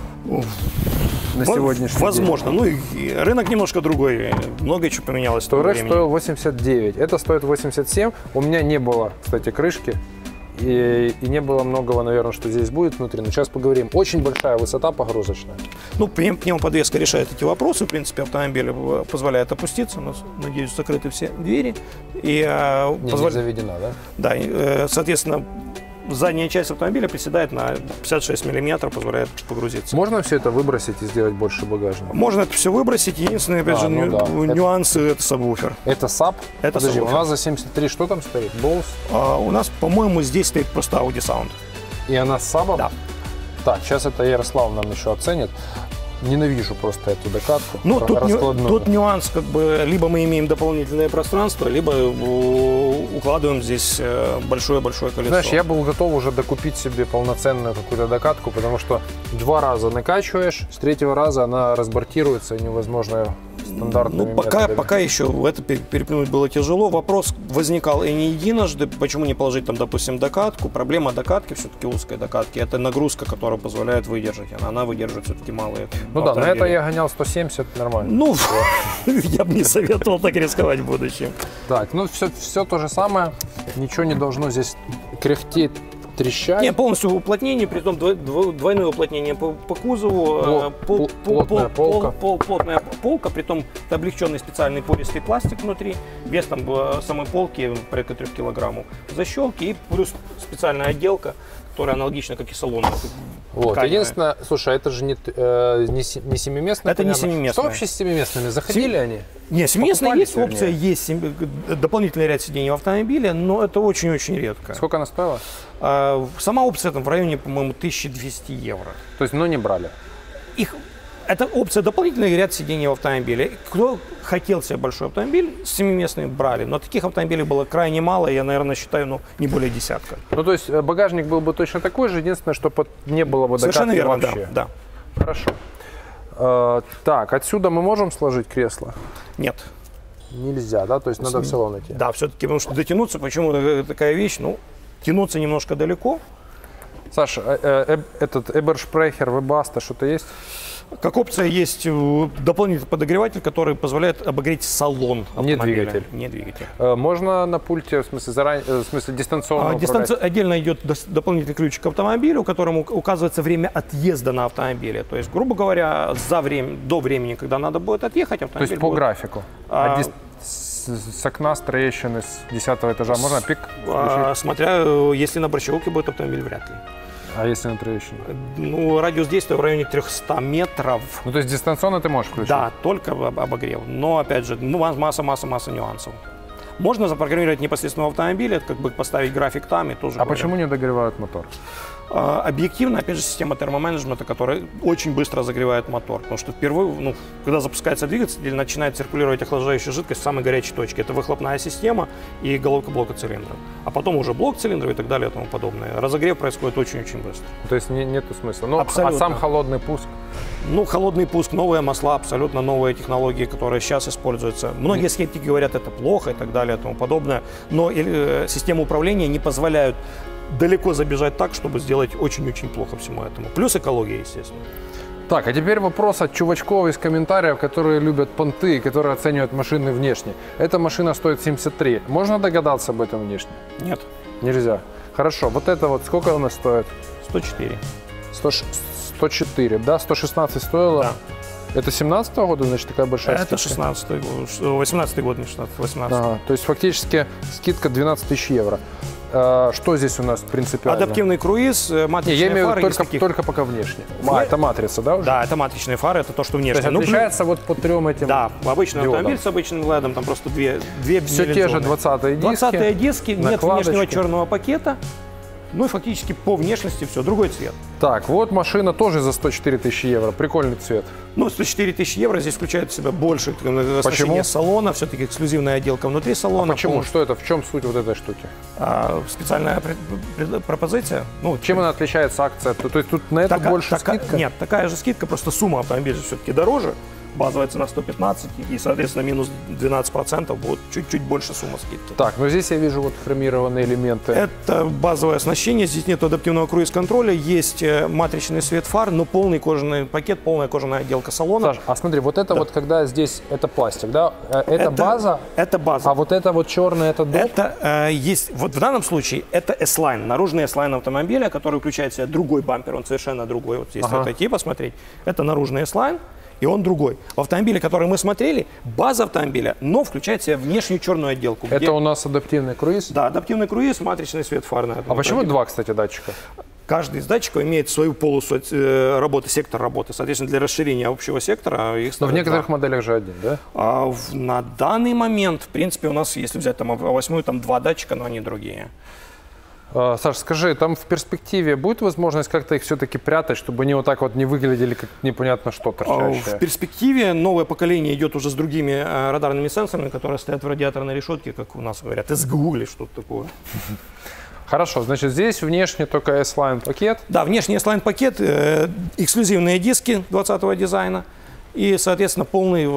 На сегодняшний возможно. день. Ну и рынок немножко другой. Много чего поменялось. Touareg стоил 89. Это стоит 87. У меня не было, кстати, крышки. И не было многого, наверное, что здесь будет внутри. Но сейчас поговорим. Очень большая высота погрузочная. Ну, пневмоподвеска решает эти вопросы. В принципе, автомобиль позволяет опуститься. У нас, надеюсь, закрыты все двери. И не заведена, да? Да, соответственно, задняя часть автомобиля приседает на 56 миллиметров, позволяет погрузиться. Можно все это выбросить и сделать больше багажника? Можно это все выбросить. Единственный, опять же, нюансы – это сабвуфер. Это САП? Это Подожди, сабвуфер. у нас за 73 что там стоит? Bose? У нас, по-моему, здесь стоит просто Audi Sound. И она с САПом? Да. Так, сейчас это Ярослав нам еще оценит. Ненавижу просто эту докатку. Ну, тут нюанс, как бы, либо мы имеем дополнительное пространство, либо укладываем здесь большое-большое колесо. Знаешь, я был готов уже докупить себе полноценную какую-то докатку, потому что 2 раза накачиваешь, с 3-го раза она разбортируется, и невозможно стандартными методами. Пока еще это переплюнуть было тяжело. Вопрос возникал и не единожды, почему не положить там, допустим, докатку. Проблема докатки, все-таки узкой докатки, это нагрузка, которая позволяет выдержать. Она выдерживает все-таки малые. Ну да, на это я гонял 170, нормально. Ну, я бы не советовал так рисковать в будущем. Так, ну все то же самое, ничего не должно здесь кряхтеть, трещать. Нет, полностью уплотнение, при том двойное уплотнение по кузову, плотная полка. Плотная полка, при том облегченный специальный пористый пластик внутри, вес там самой полки порядка 3 килограммов, защелки и плюс специальная отделка, которая аналогична, как и салон. Вот. Единственное, слушай, это же не семиместная? Это не семиместная. Что вообще с семиместными? Заходили они? Нет, семиместная есть опция, есть дополнительный ряд сидений в автомобиле, но это очень-очень редко. Сколько она стоила? Сама опция там в районе, по-моему, 1200 евро. То есть, ну, не брали? Это опция дополнительный ряд сидений в автомобиле. Кто хотел себе большой автомобиль, с семиместными брали. Но таких автомобилей было крайне мало, я, наверное, считаю, не более десятка. Ну, то есть багажник был бы точно такой же, единственное, что не было бы совершенно докатки верно, вообще. Да. Хорошо. Так, отсюда мы можем сложить кресло? Нет. Нельзя, да? То есть надо в салон идти? Да, все-таки, потому что дотянуться, почему такая вещь, тянуться немножко далеко. Саша, этот Ebersprecher, Webasto, что-то есть? Как опция есть дополнительный подогреватель, который позволяет обогреть салон автомобиля. Не двигатель. Можно на пульте, в смысле дистанционно управлять? Отдельно идет дополнительный ключик к автомобилю, которому указывается время отъезда на автомобиле. То есть, грубо говоря, до времени, когда надо будет отъехать, автомобиль. То есть по графику? С окна, с трещины, с 10-го этажа можно пик включить? Смотря, если на борщевке будет автомобиль, вряд ли. А если на трещине? Ну, радиус действия в районе 300 метров. Ну, то есть дистанционно ты можешь включить? Да, только обогрев. Но, опять же, масса нюансов. Можно запрограммировать непосредственно в автомобиле, как бы поставить график там и тоже. Почему не догревают мотор? Объективно, опять же, система термоменеджмента, которая очень быстро разогревает мотор. Потому что впервые, когда запускается двигатель, начинает циркулировать охлаждающая жидкость в самой горячей точке. Это выхлопная система и головка блока цилиндров. А потом уже блок цилиндров и так далее и тому подобное. Разогрев происходит очень-очень быстро. То есть нету смысла. А сам холодный пуск? Холодный пуск, новые масла, абсолютно новые технологии, которые сейчас используются. Многие скептики говорят, это плохо и так далее и тому подобное. Но системы управления не позволяют далеко забежать так, чтобы сделать очень-очень плохо всему этому. Плюс экология, естественно. Так, а теперь вопрос от чувачков из комментариев, которые любят понты, которые оценивают машины внешне. Эта машина стоит 73. Можно догадаться об этом внешне? Нет. Нельзя. Хорошо, вот это вот сколько она стоит? 104. 104, да? 116 стоило? Да. Это 17-го года, значит, такая большая скидка? Это 16-й год, 18-й год, не 16-й, 18-й. Ага, то есть фактически скидка 12 тысяч евро. что здесь у нас принципиально? Адаптивный круиз, матричные я имею в фары. виду только пока внешне. Это матрица, да, уже? Да, это матричные фары, это то, что внешне. То есть отличается вот по 3 этим Да, обычный диодам. автомобиль с обычным LED, там просто две Все те же 20-е диски. 20-е диски, нет накладочки. внешнего черного пакета. Ну и фактически по внешности все, другой цвет. Так, вот машина тоже за 104 тысячи евро. Прикольный цвет. Ну, 104 тысячи евро здесь включает в себя больше Почему? салона, все-таки эксклюзивная отделка внутри салона. Почему? Что это? В чем суть вот этой штуки? Специальная пропозиция. Ну, Чем она отличается акция? То есть тут на это больше скидка? Нет, такая же скидка, просто сумма автомобиля все-таки дороже. Базовая цена 115, и, соответственно, минус 12% будет чуть-чуть больше сумма скидки. Так, но здесь я вижу вот хромированные элементы. Это базовое оснащение, здесь нет адаптивного круиз-контроля, есть матричный свет фар, но полный кожаный пакет, полная кожаная отделка салона. Саш, а смотри, вот это вот, когда здесь, это пластик, да? Это база? Это база. А вот это вот черное, это доп? Это есть, вот в данном случае, это S-Line, наружный S-Line автомобиля, который включает в себя другой бампер, он совершенно другой. Вот если отойти посмотреть, это наружный S-Line. И он другой. В автомобиле, который мы смотрели, база автомобиля, но включает в себя внешнюю черную отделку. Это у нас адаптивный круиз? Да, адаптивный круиз, матричный свет фар. А почему 2, кстати, датчика? Каждый из датчиков имеет свою полосу работы, сектор работы. Соответственно, для расширения общего сектора их Но в некоторых моделях же один, да? На данный момент, в принципе, у нас, если взять там А8, там 2 датчика, но они другие. Саш, скажи, там в перспективе будет возможность как-то их все-таки прятать, чтобы они вот так вот не выглядели как непонятно что торчащее? В перспективе новое поколение идет уже с другими радарными сенсорами, которые стоят в радиаторной решетке, как у нас говорят, СГУ или что-то такое. Хорошо, значит, здесь внешне только S-Line пакет. Да, внешний S-Line пакет, эксклюзивные диски 20-го дизайна и, соответственно,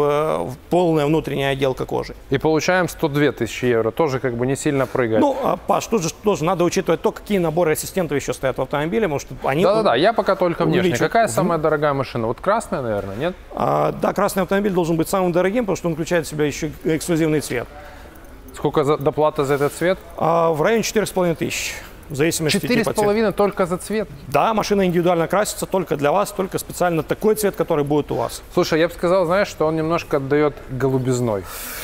полная внутренняя отделка кожи. И получаем 102 тысячи евро, тоже как бы не сильно прыгает. Ну, Паш, тут же тоже надо учитывать то, какие наборы ассистентов еще стоят в автомобиле, потому что они... Да-да-да, я пока только внешне. Какая самая дорогая машина? Вот красная, наверное, нет? Да, красный автомобиль должен быть самым дорогим, потому что он включает в себя еще эксклюзивный цвет. Сколько доплата за этот цвет? В районе 4,5 тысяч. В зависимости от типа цвета. 4,5 только за цвет? Да, машина индивидуально красится только для вас, только специально такой цвет, который будет у вас. Слушай, я бы сказал, знаешь, что он немножко отдает голубизной.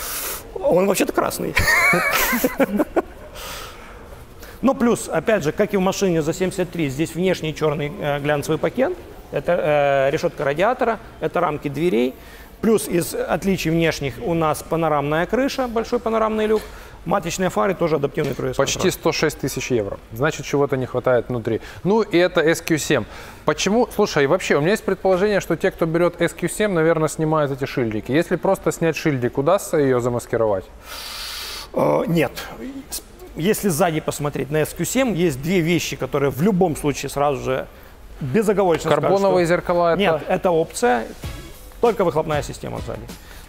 Он вообще-то красный. Но плюс, опять же, как и в машине за 73, здесь внешний черный глянцевый пакет. Это решетка радиатора, это рамки дверей. Плюс из отличий внешних у нас панорамная крыша, большой панорамный люк. Матричные фары, тоже адаптивный круиз. Почти 106 тысяч евро. Значит, чего-то не хватает внутри. Ну и это SQ7. Почему? Слушай, и вообще, у меня есть предположение, что те, кто берет SQ7, наверное, снимают эти шильдики. Если просто снять шильдик, удастся ее замаскировать? Нет. Если сзади посмотреть на SQ7, есть две вещи, которые в любом случае сразу же безоговорочно скажут, карбоновые зеркала? Это... Нет, это опция. Только выхлопная система сзади.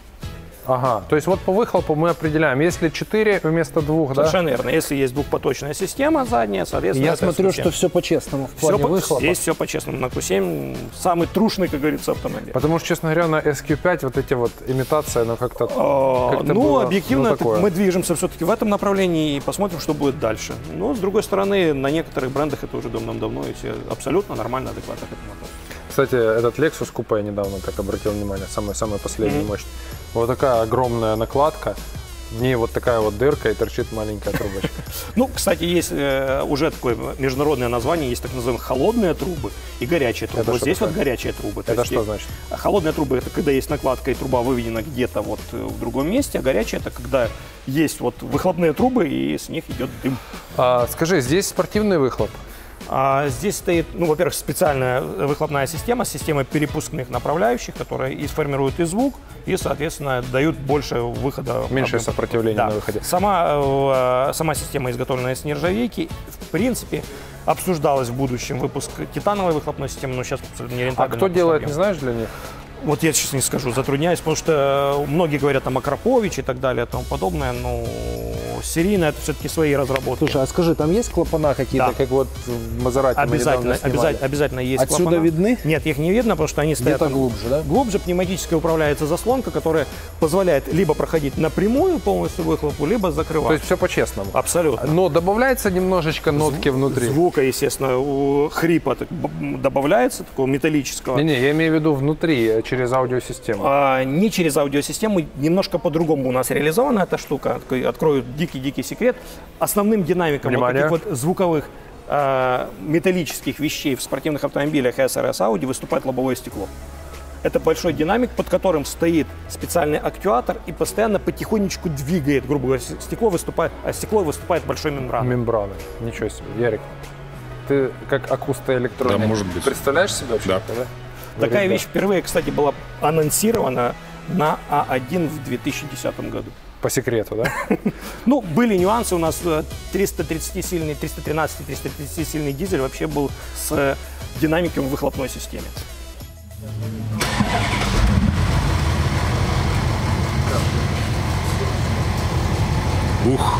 Ага, то есть вот по выхлопу мы определяем, если 4 вместо 2, да? Совершенно верно. Если есть двухпоточная система задняя, соответственно, я смотрю, что все по-честному в плане выхлопа. Здесь все по-честному. На Q7 самый трушный, как говорится, автомобиль. Потому что, честно говоря, на SQ5 вот эти вот имитации, ну как-то ну, было, объективно, ну, мы движемся все-таки в этом направлении и посмотрим, что будет дальше. Но, с другой стороны, на некоторых брендах это уже давно и все абсолютно нормально, адекватно к этому относятся. Кстати, этот Lexus Coupe я недавно так обратил внимание, самый последний мощный. Вот такая огромная накладка, в ней вот такая вот дырка и торчит маленькая трубочка. Ну, кстати, есть уже такое международное название, есть так называемые холодные трубы и горячие трубы. Вот здесь вот горячие трубы. Это что значит? Холодные трубы — это когда есть накладка и труба выведена где-то вот в другом месте, а горячие — это когда есть вот выхлопные трубы и с них идет дым. Скажи, здесь спортивный выхлоп? Здесь стоит, ну, во-первых, специальная выхлопная система с системой перепускных направляющих, которые и формируют и звук, и, соответственно, дают больше выхода. Меньшее сопротивление на выходе. Сама система изготовлена из нержавейки. В принципе, обсуждалось в будущем выпуск титановой выхлопной системы, но сейчас абсолютно нерентабельно. А кто делает, не знаешь, для них? Вот я сейчас не скажу, затрудняюсь, потому что многие говорят там о Крапович и так далее и тому подобное, но серийно это все-таки свои разработки. Слушай, а скажи, там есть клапана какие-то, Да. как вот в Мазерати Обязательно есть Отсюда клапана. видны? Нет, их не видно, потому что они стоят Где-то глубже, да? глубже. Пневматическая управляется заслонка, которая позволяет либо проходить напрямую полностью выхлопу, либо закрывать. То есть все по-честному? Абсолютно. Но добавляется немножечко нотки внутри? Звука, естественно, хрипа добавляется, такого металлического. Не-не, я имею в виду внутри, через аудиосистему. Не через аудиосистему, немножко по-другому у нас реализована эта штука. Открою дикий дикий секрет. Основным динамиком вот таких вот звуковых металлических вещей в спортивных автомобилях SRS Audi выступает лобовое стекло. Это большой динамик, под которым стоит специальный актуатор и постоянно потихонечку двигает, грубо говоря, стекло выступает большой мембраной. Мембраны. Ничего себе. Ярик, ты как акустоэлектроник. Да, может быть. Представляешь себе вообще? Да. Такая вещь впервые, кстати, была анонсирована на А1 в 2010 году. По секрету, да? Ну, были нюансы. У нас 313-330-сильный дизель вообще был с динамиком в выхлопной системе. Ух.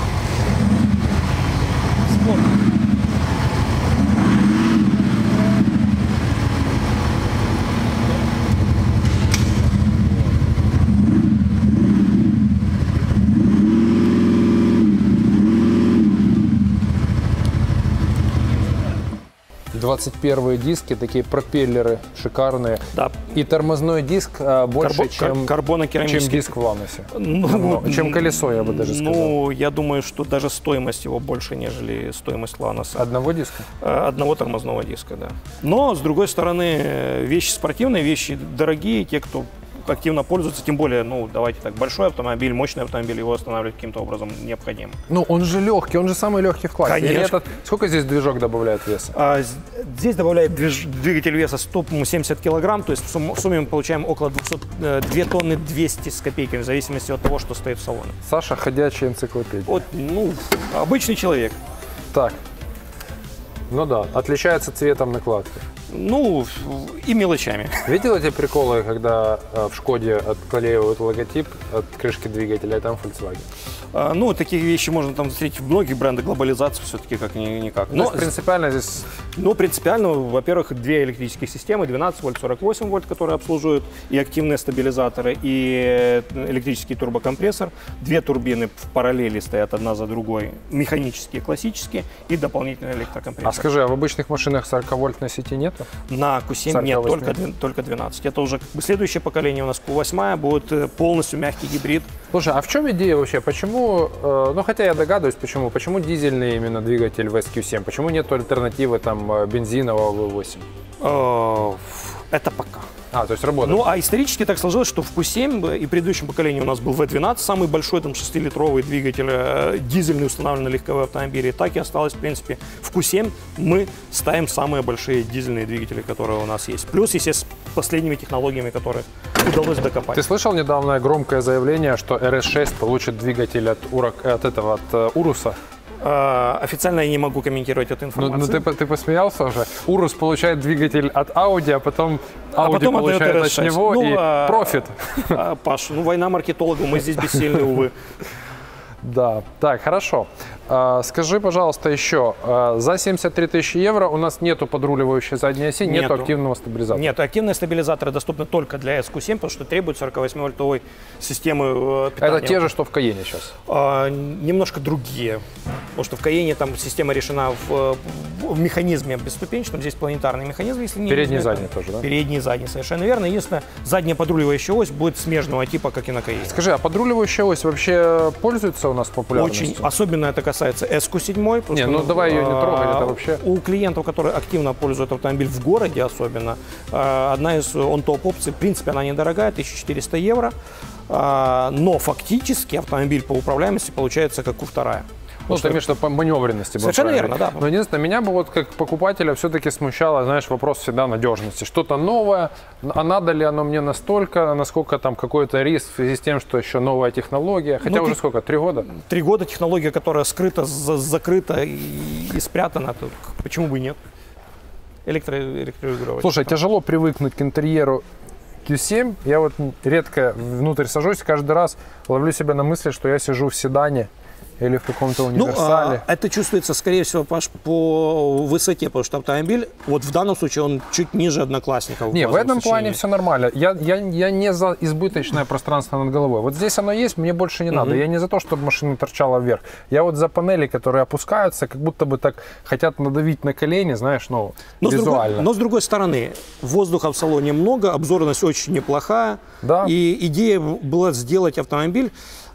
«21-е диски, такие пропеллеры шикарные. Да. И тормозной диск больше, чем диск в Ланосе. Чем колесо, я бы даже сказал. Ну, я думаю, что даже стоимость его больше, нежели стоимость Ланоса. Одного диска? Одного тормозного диска, да. Но, с другой стороны, вещи спортивные, вещи дорогие, те, кто активно пользуются, тем более, ну, давайте так, большой автомобиль, мощный автомобиль, его останавливать каким-то образом необходимо. Ну, он же легкий, он же самый легкий в классе. Конечно. Сколько здесь движок добавляет веса? Здесь добавляет двигатель веса 170 килограмм, то есть в сумме мы получаем около 2 тонны 200 с копейками, в зависимости от того, что стоит в салоне. Саша, ходячая энциклопедия. Вот, ну, обычный человек. Так, ну да, отличается цветом накладки. Ну, и мелочами. Видел эти приколы, когда в Шкоде отклеивают логотип от крышки двигателя, а там Volkswagen? Ну, такие вещи можно там встретить в многих брендах, глобализации все-таки как-никак. Но принципиально здесь... Ну, принципиально, во-первых, две электрические системы, 12 вольт, 48 вольт, которые обслуживают и активные стабилизаторы, и электрический турбокомпрессор. Две турбины в параллели стоят одна за другой, механические, классические, и дополнительный электрокомпрессор. А скажи, а в обычных машинах 40-вольтной сети нет? На Q7 нет, только 12. Это уже следующее поколение у нас Q8 будет полностью мягкий гибрид. Слушай, а в чем идея вообще? Почему, ну хотя я догадываюсь, почему дизельный именно двигатель в SQ7? Почему нет альтернативы там бензинового V8? Это пока. То есть работает. Ну, а исторически так сложилось, что в Q7 и в предыдущем поколении у нас был V12, самый большой там 6-литровый двигатель, дизельный установленный легковой автомобиль. И так и осталось, в принципе, в Q7 мы ставим самые большие дизельные двигатели, которые у нас есть. Плюс, естественно, с последними технологиями, которые удалось докопать. Ты слышал недавно громкое заявление, что RS6 получит двигатель от Уруса? Официально я не могу комментировать эту информацию. Ну ты посмеялся уже? Урус получает двигатель от Audi, а потом Audi получает от него и профит. Паш, ну война маркетологов, мы здесь бессильны, увы. Да, так, хорошо. Скажи, пожалуйста, еще, за 73 тысячи евро у нас нету подруливающей задней оси, нету активного стабилизатора? Нет, активные стабилизаторы доступны только для SQ7, потому что требуют 48-вольтовой системы питания. Это те же, что в Каене сейчас? Немножко другие. Потому что в Каене там система решена в механизме бесступенчатом, здесь планетарный механизм, если не передний и задний тоже, да? Передний и задний, совершенно верно. Единственное, задняя подруливающая ось будет смежного типа, как и на Каене. Скажи, а подруливающая ось вообще пользуется у нас популярностью? Очень. Особенно это касается SQ7. Не, ну давай ее не трогать, это вообще... У клиентов, которые активно пользуют автомобиль в городе особенно, одна из on-top опций, в принципе, она недорогая, 1400 евро, но фактически автомобиль по управляемости получается как Q2. Ну, ты имеешь в виду по маневренности. Совершенно верно, да. Но единственное, меня бы вот как покупателя все-таки смущало, знаешь, вопрос всегда надежности. Что-то новое, а надо ли оно мне настолько, насколько там какой-то риск в связи с тем, что еще новая технология. Хотя уже сколько, 3 года? 3 года технология, которая скрыта, закрыта и спрятана. То почему бы и нет? Электрорегулировать. Слушай, тяжело привыкнуть к интерьеру Q7. Я вот редко внутрь сажусь, каждый раз ловлю себя на мысли, что я сижу в седане. Или в каком-то универсале? Ну, это чувствуется, скорее всего, Паш, по высоте, потому что автомобиль, вот в данном случае, он чуть ниже одноклассников. Не, в этом плане все нормально. Я не за избыточное пространство над головой. Вот здесь оно есть, мне больше не надо. Я не за то, чтобы машина торчала вверх. Я вот за панели, которые опускаются, как будто бы так хотят надавить на колени, знаешь, ну, визуально. Но с другой стороны, воздуха в салоне много, обзорность очень неплохая. Да. И идея была сделать автомобиль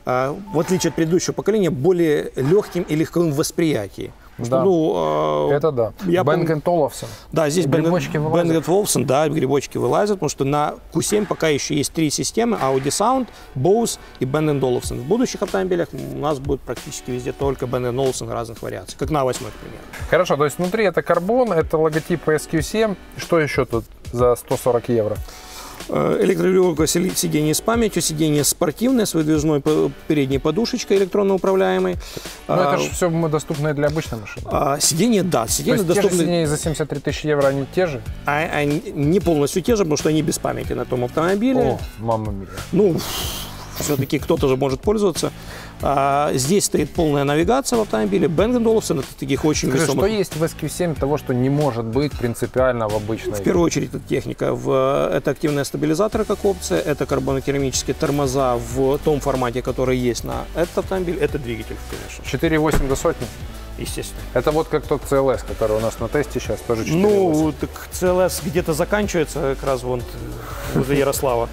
в отличие от предыдущего поколения, более легким и легким в восприятии. Да. Это да. Bang & Olufsen. Да, здесь грибочки вылазят. Bang & Olufsen, да, грибочки вылазят, потому что на Q7 пока еще есть 3 системы: Audi Sound, Bose и Bang & Olufsen. В будущих автомобилях у нас будет практически везде только Bang & Olufsen разных вариаций, как на 8, к примеру. Хорошо, то есть внутри это карбон, это логотип SQ7. Что еще тут за 140 евро? Электрорегулировка сиденья с памятью, сиденье спортивное с выдвижной передней подушечкой электронно управляемой. Но это же все доступно для обычной машины. Сиденья, да. Сиденья то есть доступны. Те же сиденья за 73 тысячи евро, они те же? Не полностью те же, потому что они без памяти на том автомобиле. О, мамма мия. Ну, все-таки кто-то же может пользоваться. Здесь стоит полная навигация в автомобиле. Bang & Olufsen — это таких очень Скажи, весомых... что есть в SQ7 того, что не может быть принципиально в обычной? В первую очередь, это техника. Это активные стабилизаторы как опция, это карбонокерамические тормоза в том формате, который есть на этот автомобиль. Это двигатель, конечно. 4,8 до сотни? Естественно. Это вот как тот CLS, который у нас на тесте сейчас тоже 4,8. Ну, так CLS где-то заканчивается, как раз вон возле Ярослава.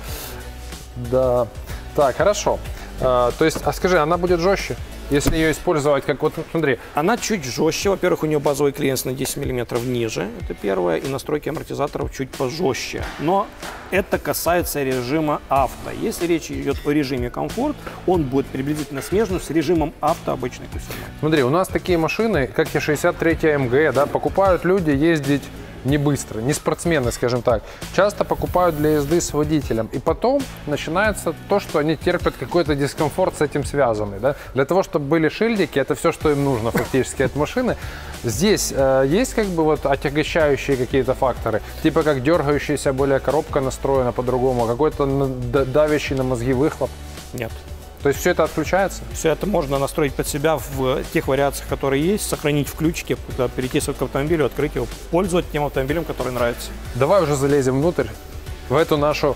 Да. Так, хорошо. То есть, скажи, она будет жестче, если ее использовать как вот, смотри. Она чуть жестче. Во-первых, у нее базовый клиренс на 10 мм ниже, это первое, и настройки амортизаторов чуть пожестче. Но это касается режима авто. Если речь идет о режиме комфорт, он будет приблизительно смежным с режимом авто обычной Q7. Смотри, у нас такие машины, как E63 AMG, да, покупают люди ездить не быстро, не спортсмены, скажем так. Часто покупают для езды с водителем. И потом начинается то, что они терпят какой-то дискомфорт с этим связанный. Да? Для того, чтобы были шильдики, это все, что им нужно фактически от машины. Здесь есть как бы вот отягощающие какие-то факторы, типа как дергающаяся более коробка настроена по-другому, какой-то давящий на мозги выхлоп? Нет. То есть все это отключается? Все это можно настроить под себя в тех вариациях, которые есть, сохранить в ключике, перейти к автомобилю, открыть его, пользоваться тем автомобилем, который нравится. Давай уже залезем внутрь, в эту нашу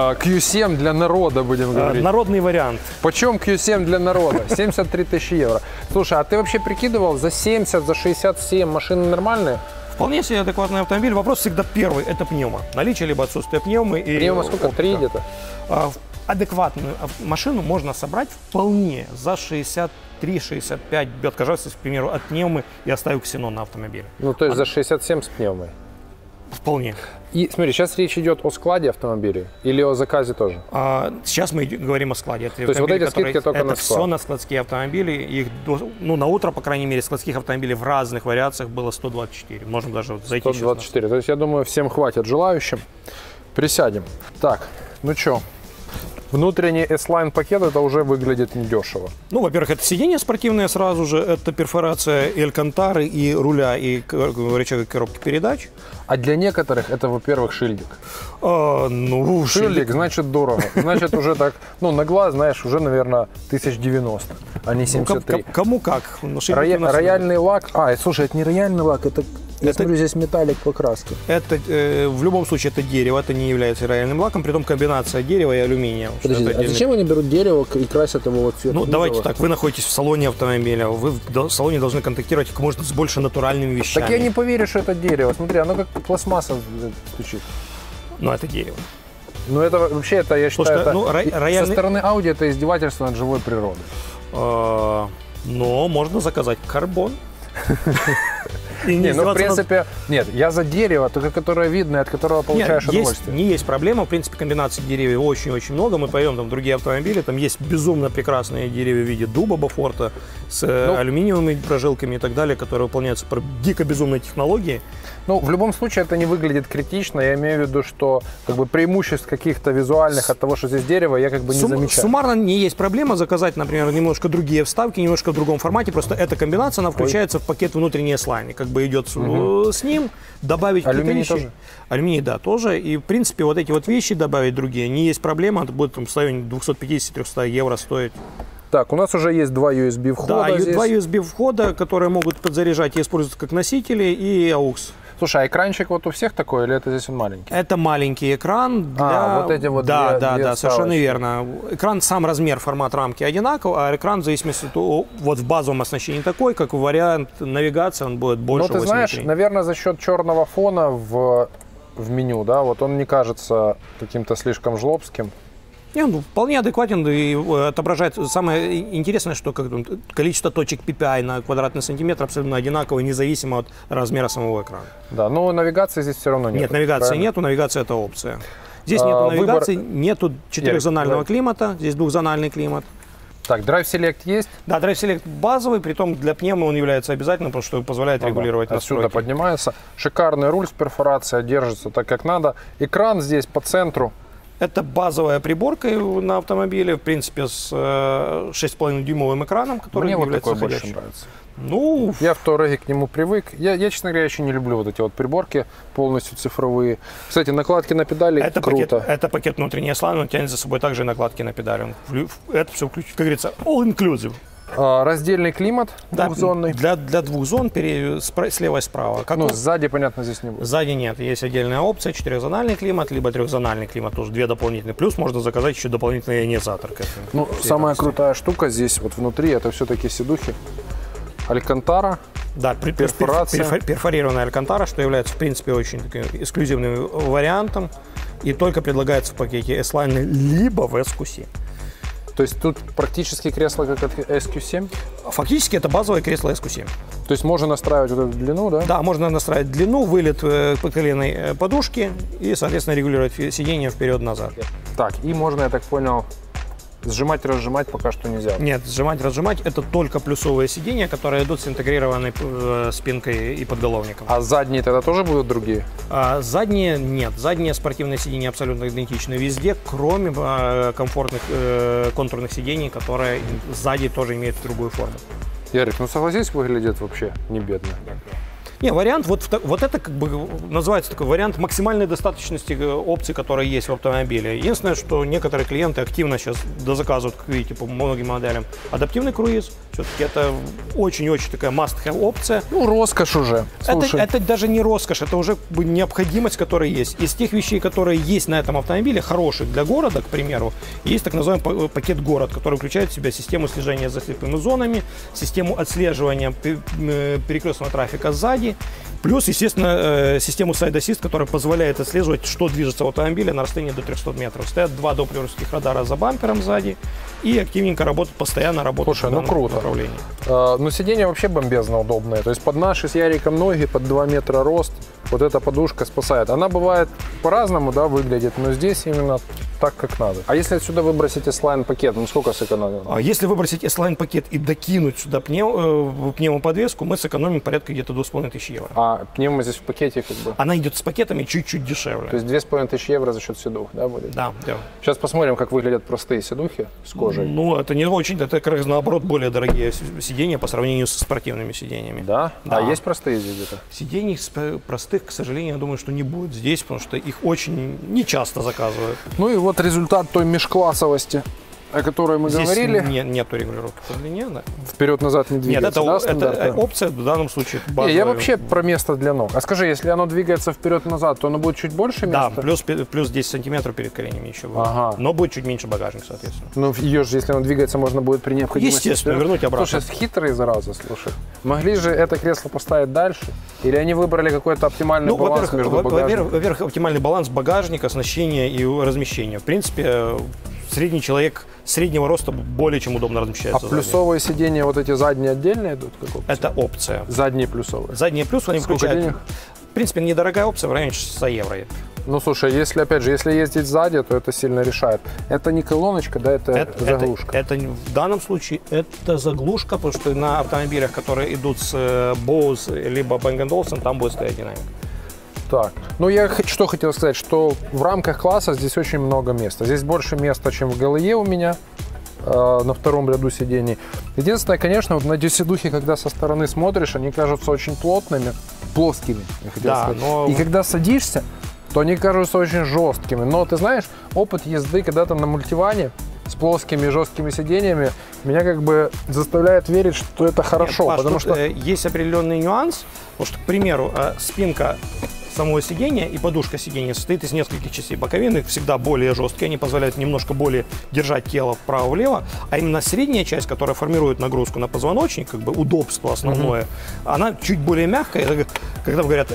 Q7 для народа, будем говорить. Народный вариант. Почем Q7 для народа? 73 тысячи евро. Слушай, а ты вообще прикидывал, за 70, за 67 машины нормальные? Вполне себе адекватный автомобиль. Вопрос всегда первый – это пневма. Наличие либо отсутствие пневмы. Пневма сколько? 3 где-то? Адекватную машину можно собрать вполне за 63-65 откажаться, к примеру, от пневмы и оставив ксенон на автомобиле. Ну, то есть за 67 с пневмой? Вполне. И смотри, сейчас речь идет о складе автомобилей или о заказе тоже? Сейчас мы говорим о складе. То есть вот эти скидки только на склад? Это все на складские автомобили. Их, на утро, по крайней мере, складских автомобилей в разных вариациях было 124. Можем даже зайти 124. То есть я думаю, всем хватит желающим. Присядем. Так, ну что? Внутренний S-Line пакет, это уже выглядит недешево. Ну, во-первых, это сиденье спортивное сразу же, это перфорация и алькантары, и руля, и рычага коробки передач. А для некоторых это, во-первых, шильдик. Шильдик, значит, дорого. Значит, уже так, на глаз, знаешь, уже, наверное, 1090, а не 73. Кому как. Рояльный лак. Слушай, это не рояльный лак, это... Я смотрю, здесь металлик покраски. Это, в любом случае, это дерево, это не является рояльным лаком, притом комбинация дерева и алюминия. Подождите, а зачем они берут дерево и красят его вот цветом? Ну, давайте так, вы находитесь в салоне автомобиля, вы в салоне должны контактировать как можно с больше натуральными вещами. Так я не поверю, что это дерево. Смотри, оно как пластмасса стучит. Ну, это дерево. Ну, это вообще, это, я считаю, рояльный... со стороны Audi это издевательство над живой природой. Но можно заказать карбон. В принципе, нет, я за дерево, только которое видно, от которого получаешь удовольствие. Не есть проблема, в принципе, комбинаций деревьев очень-очень много. Мы пойдем там в другие автомобили, там есть безумно прекрасные деревья в виде дуба Бофорта с алюминиевыми прожилками и так далее, которые выполняются по дико безумной технологии. Ну, в любом случае, это не выглядит критично. Я имею в виду, что как бы преимуществ каких-то визуальных от того, что здесь дерево, я как бы не замечаю. Суммарно не есть проблема заказать, например, немножко другие вставки, немножко в другом формате. Просто эта комбинация, она включается в пакет внутренней S-Line. Как бы идет с ним, добавить алюминий вещи. Тоже? Алюминий, да, тоже. И, в принципе, вот эти вот вещи добавить другие, не есть проблема. Это будет в районе 250-300 евро стоить. Так, у нас уже есть два USB входа. Да, здесь. два USB входа, которые могут подзаряжать и использоваться как носители, и AUX. Слушай, а экранчик вот у всех такой, или это здесь он маленький? Это маленький экран для... вот эти вот Да, совершенно верно. Экран, сам размер, формат рамки одинаков, а экран в зависимости от вот в базовом оснащении такой, как вариант навигации, он будет больше 8,3. Ну, ты знаешь, наверное, за счет черного фона в меню, да, вот он не кажется каким-то слишком жлобским. Не, ну, вполне адекватен и отображает. Самое интересное, что количество точек PPI на квадратный сантиметр абсолютно одинаково, независимо от размера самого экрана. Да, но навигации здесь все равно нет. Нет, навигации нету, навигация это опция. Здесь нету навигации, нету четырехзонального климата, здесь двухзональный климат. Так, Drive Select есть? Да, Drive Select базовый, притом для пневмо он является обязательным, потому что позволяет регулировать настройки. Отсюда поднимается. Шикарный руль с перфорацией, держится так, как надо. Экран здесь по центру. Это базовая приборка на автомобиле, в принципе, с 6,5-дюймовым экраном, который Мне вот является такой больше заходящим. нравится. Ну, Я в Touareg к нему привык. Я, честно говоря, еще не люблю вот эти вот приборки полностью цифровые. Кстати, накладки на педали это круто. Это пакет внутренней славы, он тянет за собой также и накладки на педали. Это все, как говорится, all-inclusive. Раздельный климат двухзонный. Для двух зон, слева и справа. Как Ну, сзади, понятно, здесь не будет. Сзади нет. Есть отдельная опция, четырехзональный климат, либо трехзональный климат, тоже две дополнительные. Плюс можно заказать еще дополнительный ионизатор. Ну, самая крутая штука здесь вот внутри, это все-таки сидухи. Алькантара. Да, перфорированная алькантара, что является, в принципе, очень таким эксклюзивным вариантом. И только предлагается в пакете S-Line либо в SQ7. То есть тут практически кресло как от SQ7? Фактически это базовое кресло SQ7. То есть можно настраивать вот эту длину, да? Да, можно настраивать длину, вылет по коленной подушки и, соответственно, регулировать сиденье вперед-назад. Так, и можно, я так понял, сжимать, разжимать пока что нельзя. Нет, сжимать, разжимать это только плюсовые сиденья, которые идут с интегрированной спинкой и подголовником. А задние тогда тоже будут другие? Задние нет. Задние спортивные сиденья абсолютно идентичны везде, кроме комфортных контурных сидений, которые сзади тоже имеют другую форму. Ярик, ну согласись, выглядит вообще не бедно. Не, вариант, вот это как бы называется такой вариант максимальной достаточности опций, которые есть в автомобиле. Единственное, что некоторые клиенты активно сейчас дозаказывают, как видите, по многим моделям, адаптивный круиз. Все-таки это очень-очень такая must-have опция. Ну, роскошь уже. Это даже не роскошь, это уже необходимость, которая есть. Из тех вещей, которые есть на этом автомобиле, хороших для города, к примеру, есть так называемый пакет город, который включает в себя систему слежения за слепыми зонами, систему отслеживания перекрестного трафика сзади, плюс, естественно, систему Side Assist, которая позволяет отслеживать, что движется в автомобиле на расстоянии до 300 метров. Стоят два доплеровских радара за бампером сзади и активненько работают, постоянно работают. Слушай, ну круто. Ну, сиденье вообще бомбезно удобное. То есть под наши с Яриком ноги, под 2 метра рост, вот эта подушка спасает. Она бывает по-разному, да, выглядит, но здесь именно так, как надо. А если отсюда выбросить S-Line пакет, ну сколько сэкономим? Если выбросить S-Line пакет и докинуть сюда пневмоподвеску, мы сэкономим порядка где-то 2500 евро. А пневмо здесь в пакете как бы? Она идет с пакетами чуть-чуть дешевле. То есть 2500 евро за счет седух, да, будет? Да, да. Сейчас посмотрим, как выглядят простые седухи с кожей. Ну, это не очень, это как раз наоборот более дорогие сиденья по сравнению со спортивными сиденьями. Да? Да. А есть простые здесь где-то? Сидений простых, к сожалению, я думаю, что не будет здесь, потому что их очень нечасто заказывают. Ну и вот результат той межклассовости, о которой мы здесь говорили. Нету регулировки по длине, да? Вперед-назад не двигается. Нет, это опция в данном случае. Я вообще про место для ног. А скажи, если оно двигается вперед-назад, то оно будет чуть больше места? Да, плюс 10 сантиметров перед коленями еще будет. Ага. Но будет чуть меньше багажник, соответственно. Ну, ее же, если оно двигается, можно будет при необходимости... Естественно, вернуть обратно. Слушай, хитрые заразы, слушай. Могли же это кресло поставить дальше? Или они выбрали какой-то оптимальный баланс между багажником? Во-первых, оптимальный баланс багажника, оснащения и размещения. В принципе, средний человек среднего роста более чем удобно размещается. А плюсовые сиденья, вот эти задние отдельно идут? Как опция? Это опция. Задние плюсовые? Задние плюс, они включают. Денег? В принципе, недорогая опция, в районе 100 евро. Ну, слушай, если, опять же, если ездить сзади, то это сильно решает. Это не колоночка, да, это заглушка? Это в данном случае это заглушка, потому что на автомобилях, которые идут с Bose либо Bang & Olufsen, там будет стоять динамик. Так, ну я что хотел сказать, что в рамках класса здесь очень много места. Здесь больше места, чем в галее у меня на втором ряду сидений. Единственное, конечно, вот на эти сидухи, когда со стороны смотришь, они кажутся очень плотными, плоскими. Да, но... И когда садишься, то они кажутся очень жесткими. Но ты знаешь, опыт езды когда-то на мультиване с плоскими жесткими сиденьями меня как бы заставляет верить, что это хорошо. Нет, Паш, потому что есть определенный нюанс. Потому что, к примеру, спинка самого сидения и подушка сидения состоит из нескольких частей. Боковины всегда более жесткие, они позволяют немножко более держать тело вправо-влево, а именно средняя часть, которая формирует нагрузку на позвоночник, как бы удобство основное, она чуть более мягкая. Это, когда говорят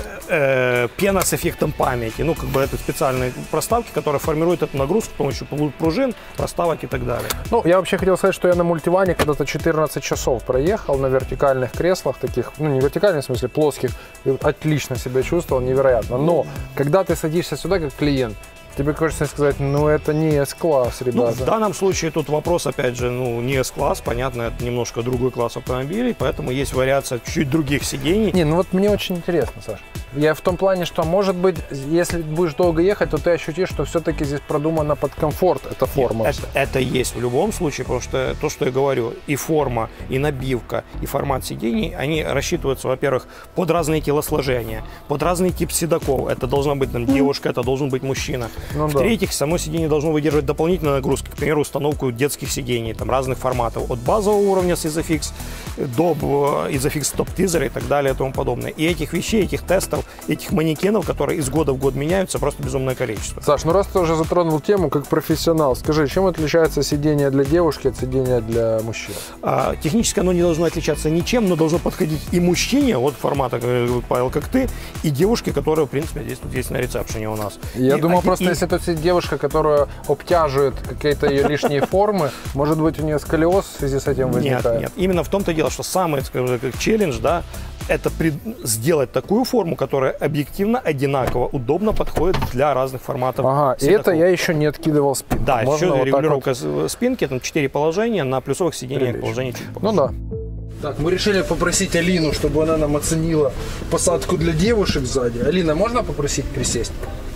пена с эффектом памяти, ну как бы это специальные проставки, которые формируют эту нагрузку с помощью пружин, проставок и так далее. Ну, я вообще хотел сказать, что я на мультиване когда-то 14 часов проехал на вертикальных креслах таких, ну не вертикальных, в смысле плоских, и отлично себя чувствовал, невероятно. Но когда ты садишься сюда как клиент, тебе хочется сказать, ну это не S-класс, ребята. Ну, в данном случае тут вопрос, опять же, ну не S-класс, понятно, это немножко другой класс автомобилей, поэтому есть вариация чуть других сидений. Не, ну вот мне очень интересно, Саша. Я в том плане, что, может быть, если будешь долго ехать, то ты ощутишь, что все-таки здесь продумано под комфорт эта форма. Это есть в любом случае, потому что то, что я говорю, и форма, и набивка, и формат сидений, они рассчитываются, во-первых, под разные телосложения, под разный тип седаков. Это должна быть там девушка, это должен быть мужчина. Ну, В-третьих, само сиденье должно выдерживать дополнительную нагрузку, к примеру, установку детских сидений, там разных форматов, от базового уровня с Isofix до Isofix топ-тизера и так далее и тому подобное. И этих вещей, этих тестов, этих манекенов, которые из года в год меняются, просто безумное количество. Саш, ну раз ты уже затронул тему как профессионал, скажи, чем отличается сидение для девушки от сидения для мужчин? Технически оно не должно отличаться ничем, но должно подходить и мужчине, вот формата, Павел, как ты, и девушке, которая, в принципе, здесь тут есть на ресепшене у нас. Я думал, просто если тут сидит девушка, которая обтяживает какие-то ее лишние формы, может быть, у нее сколиоз в связи с этим возникает? Нет. Именно в том-то дело, что самый, скажем так, челлендж, да, это сделать такую форму, которая объективно одинаково удобно подходит для разных форматов. Ага, и это я еще не откидывал спинку. Да, можно еще вот регулировка спинки, там 4 положения, на плюсовых сиденьях положение чуть больше. Ну да. Так, мы решили попросить Алину, чтобы она нам оценила посадку для девушек сзади. Алина, можно попросить присесть?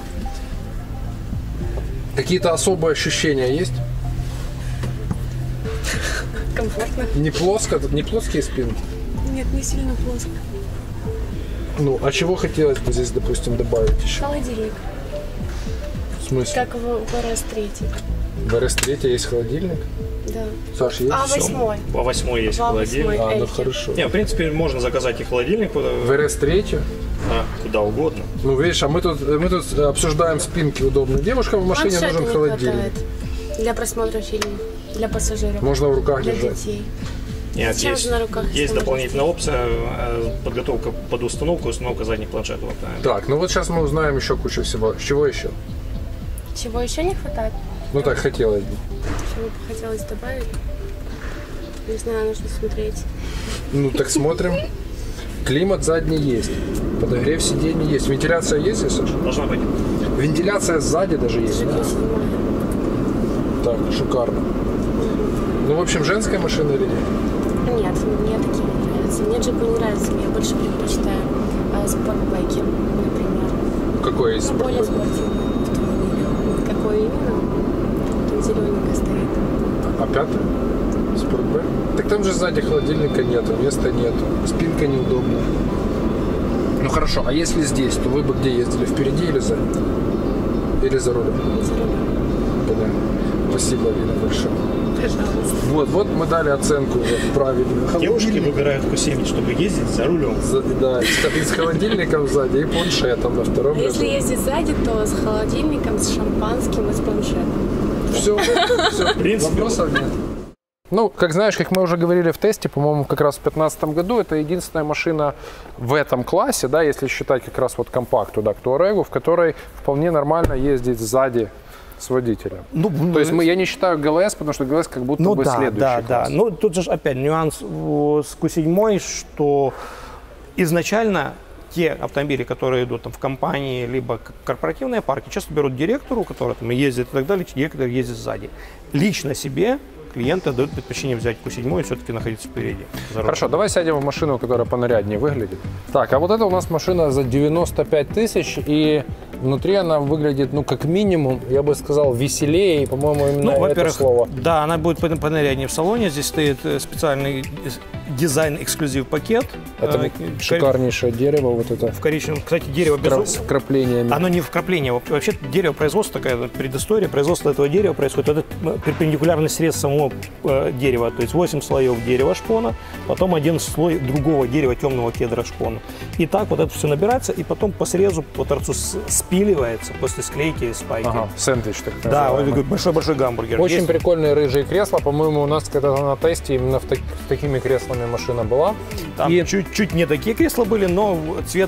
Какие-то особые ощущения есть? Комфортно. Не плоско? Тут не плоские спинки? Нет, не сильно плоско. Ну, а чего хотелось бы здесь, допустим, добавить еще? Холодильник. В смысле? Как в РС-3. В РС-3 есть холодильник? Да. Саш, есть? А8. По 8 есть холодильник. А, ну хорошо. Не, в принципе, можно заказать и холодильник. В РС-3? Куда угодно. Ну, видишь, а мы тут обсуждаем спинки удобные. Девушкам в машине Планшета нужен не холодильник. хватает для просмотра фильмов, для пассажиров. Можно в руках для держать. детей. Нет, Зачем же на руках, есть если дополнительная опция, подготовка под установку и установка задних планшетов. Так, ну вот сейчас мы узнаем еще кучу всего. Чего еще? Чего еще не хватает? Ну так, хотелось бы. Чего бы хотелось добавить? Не знаю, нужно смотреть. Ну так смотрим. Климат задний есть. Подогрев сидений есть. Вентиляция есть, если Саша? Должна быть. Вентиляция сзади даже есть, да? Так, шикарно. Ну, в общем, женская машина или нет? Нет, мне такие не нравятся. Мне джипы не нравятся, я больше предпочитаю спортбайки, например. Какой из более спортбайк? спортивный автомобиль. Какой именно? Там зелененькая стоит. А пятый? Спортбайк? Так там же сзади холодильника нету, места нету, спинка неудобная. Ну хорошо, а если здесь, то вы бы где ездили, впереди или сзади? Или за рулем? За рулем. Понятно. Спасибо, Алина, большое. Пожалуйста. Вот мы дали оценку уже правильную. Девушки выбирают Q7, чтобы ездить за рулем. Да, с холодильником сзади и планшетом на втором А если ряду. ездить сзади, то с холодильником, с шампанским и с планшетом. Все, В принципе, вопросов нет. Ну, как знаешь, как мы уже говорили в тесте, по-моему, как раз в 2015 году, это единственная машина в этом классе, да, если считать как раз вот компакту, да, Touareg, в которой вполне нормально ездить сзади с водителем. То есть я не считаю ГЛС, потому что ГЛС как будто бы следующий класс. Ну, тут же опять нюанс с Q7, что изначально те автомобили, которые идут там, в компании, либо корпоративные парки, часто берут директору, который там ездит и так далее, директор ездит сзади. Лично себе клиенты дают предпочтение взять Q7 и все-таки находиться впереди. Хорошо, давай сядем в машину, которая понаряднее выглядит. Так, а вот это у нас машина за 95 тысяч, и внутри она выглядит, ну, как минимум, я бы сказал, веселее, и, по-моему, именно это во-первых, слово. Да, она будет понаряднее в салоне. Здесь стоит специальный дизайн-эксклюзив пакет. Это шикарнейшее дерево, вот это. В коричневом, кстати, дерево с вкраплениями. Оно не вкрапление. Вообще дерево производства, такая предыстория. Производство этого дерева происходит. Это перпендикулярный срез самого дерева. То есть 8 слоев дерева шпона, потом один слой другого дерева, темного кедра шпона. И так вот это все набирается, и потом по срезу, по торцу спиливается после склейки и спайки. Ага, сэндвич так Да, называемый. большой-большой гамбургер. Очень Есть... прикольные рыжие кресла. По-моему, у нас когда-то на тесте именно с такими креслами машина была. Там чуть-чуть не такие кресла были, но цвет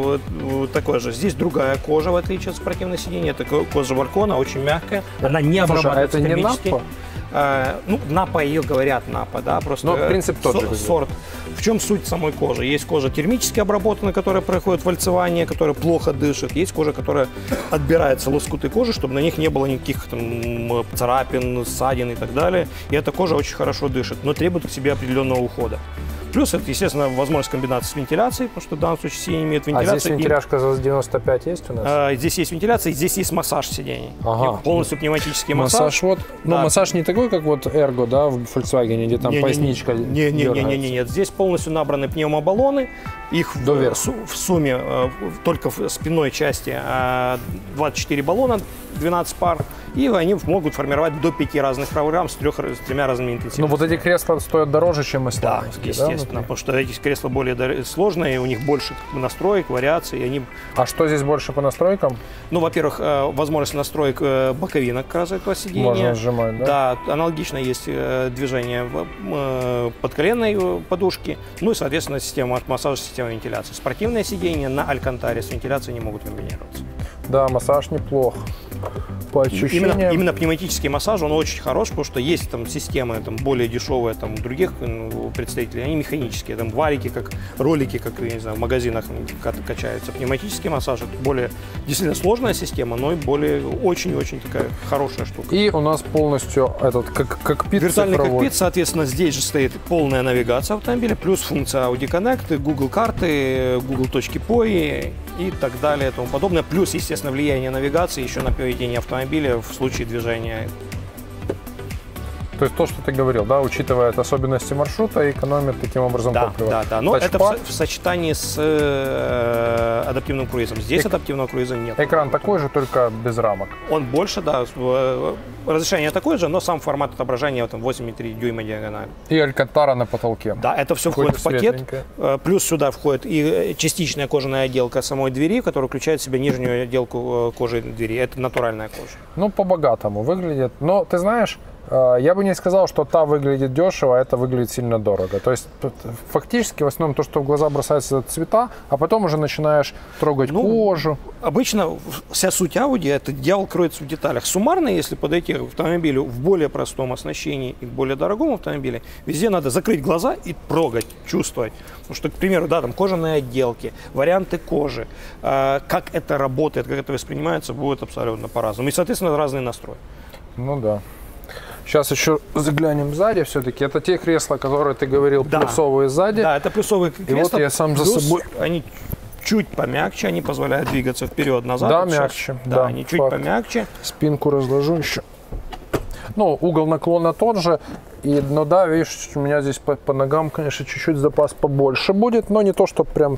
такой же. Здесь другая кожа, в отличие от спортивного сидения. Это кожа Варкона, очень мягкая. Она не обрабатывается это не термически. Напа? Ну, Напа ее говорят Напа, да, просто Но принцип тот же. Сорт. В чем суть самой кожи? Есть кожа термически обработанная, которая проходит вальцевание, которая плохо дышит. Есть кожа, которая отбирается лоскуты кожи, чтобы на них не было никаких там царапин, ссадин и так далее. И эта кожа очень хорошо дышит, но требует к себе определенного ухода. Плюс это, естественно, возможность комбинации с вентиляцией, потому что в данном случае сиденье имеет вентиляцию. А здесь вентиляшка за 95 есть у нас? Здесь есть вентиляция, и здесь есть массаж сидений. Ага. Полностью пневматический массаж. Массаж вот, Да. ну массаж не такой, как вот Ergo, да, в Volkswagen, где там поясничка дергается. Нет, здесь полностью набраны пневмобаллоны, их в сумме только в спинной части 24 баллона, 12 пар, и они могут формировать до 5 разных программ с тремя разными интенсивностями. Ну вот эти кресла стоят дороже, чем исландские, да, естественно, потому что эти кресла более сложные, у них больше настроек, вариаций, и они... А что здесь больше по настройкам? Ну, во-первых, возможность настроек боковинок как раз этого сидения. Можно сжимать, да? Да, аналогично есть движение подколенной подушки, ну и, соответственно, система массажа, система вентиляции. Спортивное сиденье на алькантаре с вентиляцией не могут комбинироваться. Да, массаж неплох. По ощущениям... Именно пневматический массаж, он очень хорош, потому что есть там системы там, более дешевые там, других представителей, они механические, там валики, как ролики, как, я не знаю, в магазинах качаются. Пневматический массаж — это более действительно сложная система, но и более очень-очень такая хорошая штука. И у нас полностью этот кокпит виртуальный цифровой. кокпит, соответственно, здесь же стоит полная навигация автомобиля, плюс функция Audi Connect, Google карты, Google точки POI и так далее и тому подобное. Плюс, естественно, влияние навигации еще на поведение автомобиля в случае движения. То есть то, что ты говорил, да, учитывает особенности маршрута и экономит таким образом топливо. Да. Но Тачпад. это в сочетании с адаптивным круизом. Здесь адаптивного круиза нет. Экран такой же, только без рамок. Он больше, да. Разрешение такое же, но сам формат отображения там 8,3 дюйма диагональ. И алькантара на потолке. Да, это все входит в пакет. Светленькое. Плюс сюда входит и частичная кожаная отделка самой двери, которая включает в себя нижнюю отделку кожи двери. Это натуральная кожа. Ну, по-богатому выглядит. Но, ты знаешь, я бы не сказал, что та выглядит дешево, а это выглядит сильно дорого. То есть фактически в основном то, что в глаза бросается, это цвета, а потом уже начинаешь трогать кожу. Обычно вся суть Audi — это дьявол кроется в деталях. Суммарно, если подойти к автомобилю в более простом оснащении и к более дорогому автомобилю, везде надо закрыть глаза и трогать, чувствовать. Потому что, к примеру, да, там кожаные отделки, варианты кожи, как это работает, как это воспринимается, будет абсолютно по-разному. И, соответственно, разный настрой. Ну да. Сейчас еще заглянем сзади все-таки. Это те кресла, которые ты говорил, плюсовые сзади. Да, это плюсовые кресла. И вот я сам за собой... Они чуть помягче, они позволяют двигаться вперед-назад. Да, вот мягче. Да, они чуть помягче. Спинку разложу еще. Ну, угол наклона тот же. Но да, видишь, у меня здесь по ногам, конечно, чуть-чуть запас побольше будет, но не то, что прям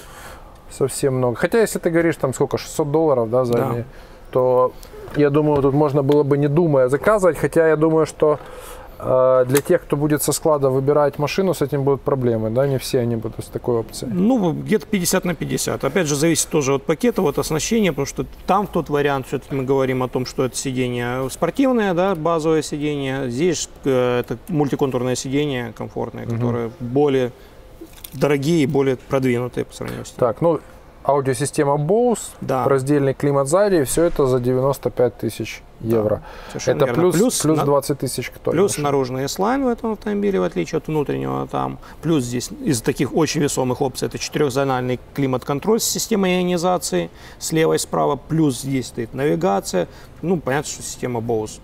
совсем много. Хотя, если ты говоришь, там сколько, $600, да, задние, то... Я думаю, тут можно было бы, не думая, заказывать, хотя я думаю, что для тех, кто будет со склада выбирать машину, с этим будут проблемы, да, не все они будут с такой опцией. Ну, где-то 50 на 50. Опять же, зависит тоже от пакета, от оснащения, потому что там тот вариант, все-таки мы говорим о том, что это сиденье спортивное, да, базовое сиденье. Здесь это мультиконтурное сиденье комфортное, которое более дорогие и более продвинутые по сравнению с тем. Так, ну, аудиосистема Bose, раздельный климат сзади, все это за 95 тысяч евро. Да, это плюс 20 тысяч к той Плюс машине. наружный S-Line в этом автомобиле, в отличие от внутреннего там. Плюс здесь из таких очень весомых опций это 4-зональный климат-контроль с системой ионизации слева и справа. Плюс здесь стоит навигация. Ну, понятно, что система Bose.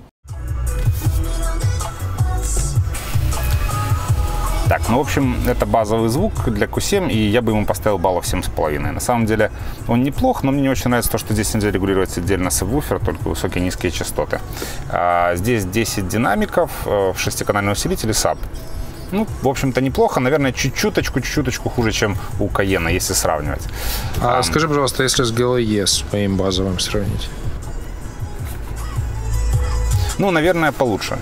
Так, ну, в общем, это базовый звук для Q7, и я бы ему поставил баллов 7,5. На самом деле он неплох, но мне не очень нравится то, что здесь нельзя регулировать отдельно сабвуфер, только высокие и низкие частоты. Здесь 10 динамиков, 6-канальный усилитель и саб. Ну, в общем-то, неплохо. Наверное, чуть-чуточку хуже, чем у Cayenne, если сравнивать. А скажи, пожалуйста, если с GLE с моим базовым сравнить? Ну, наверное, получше.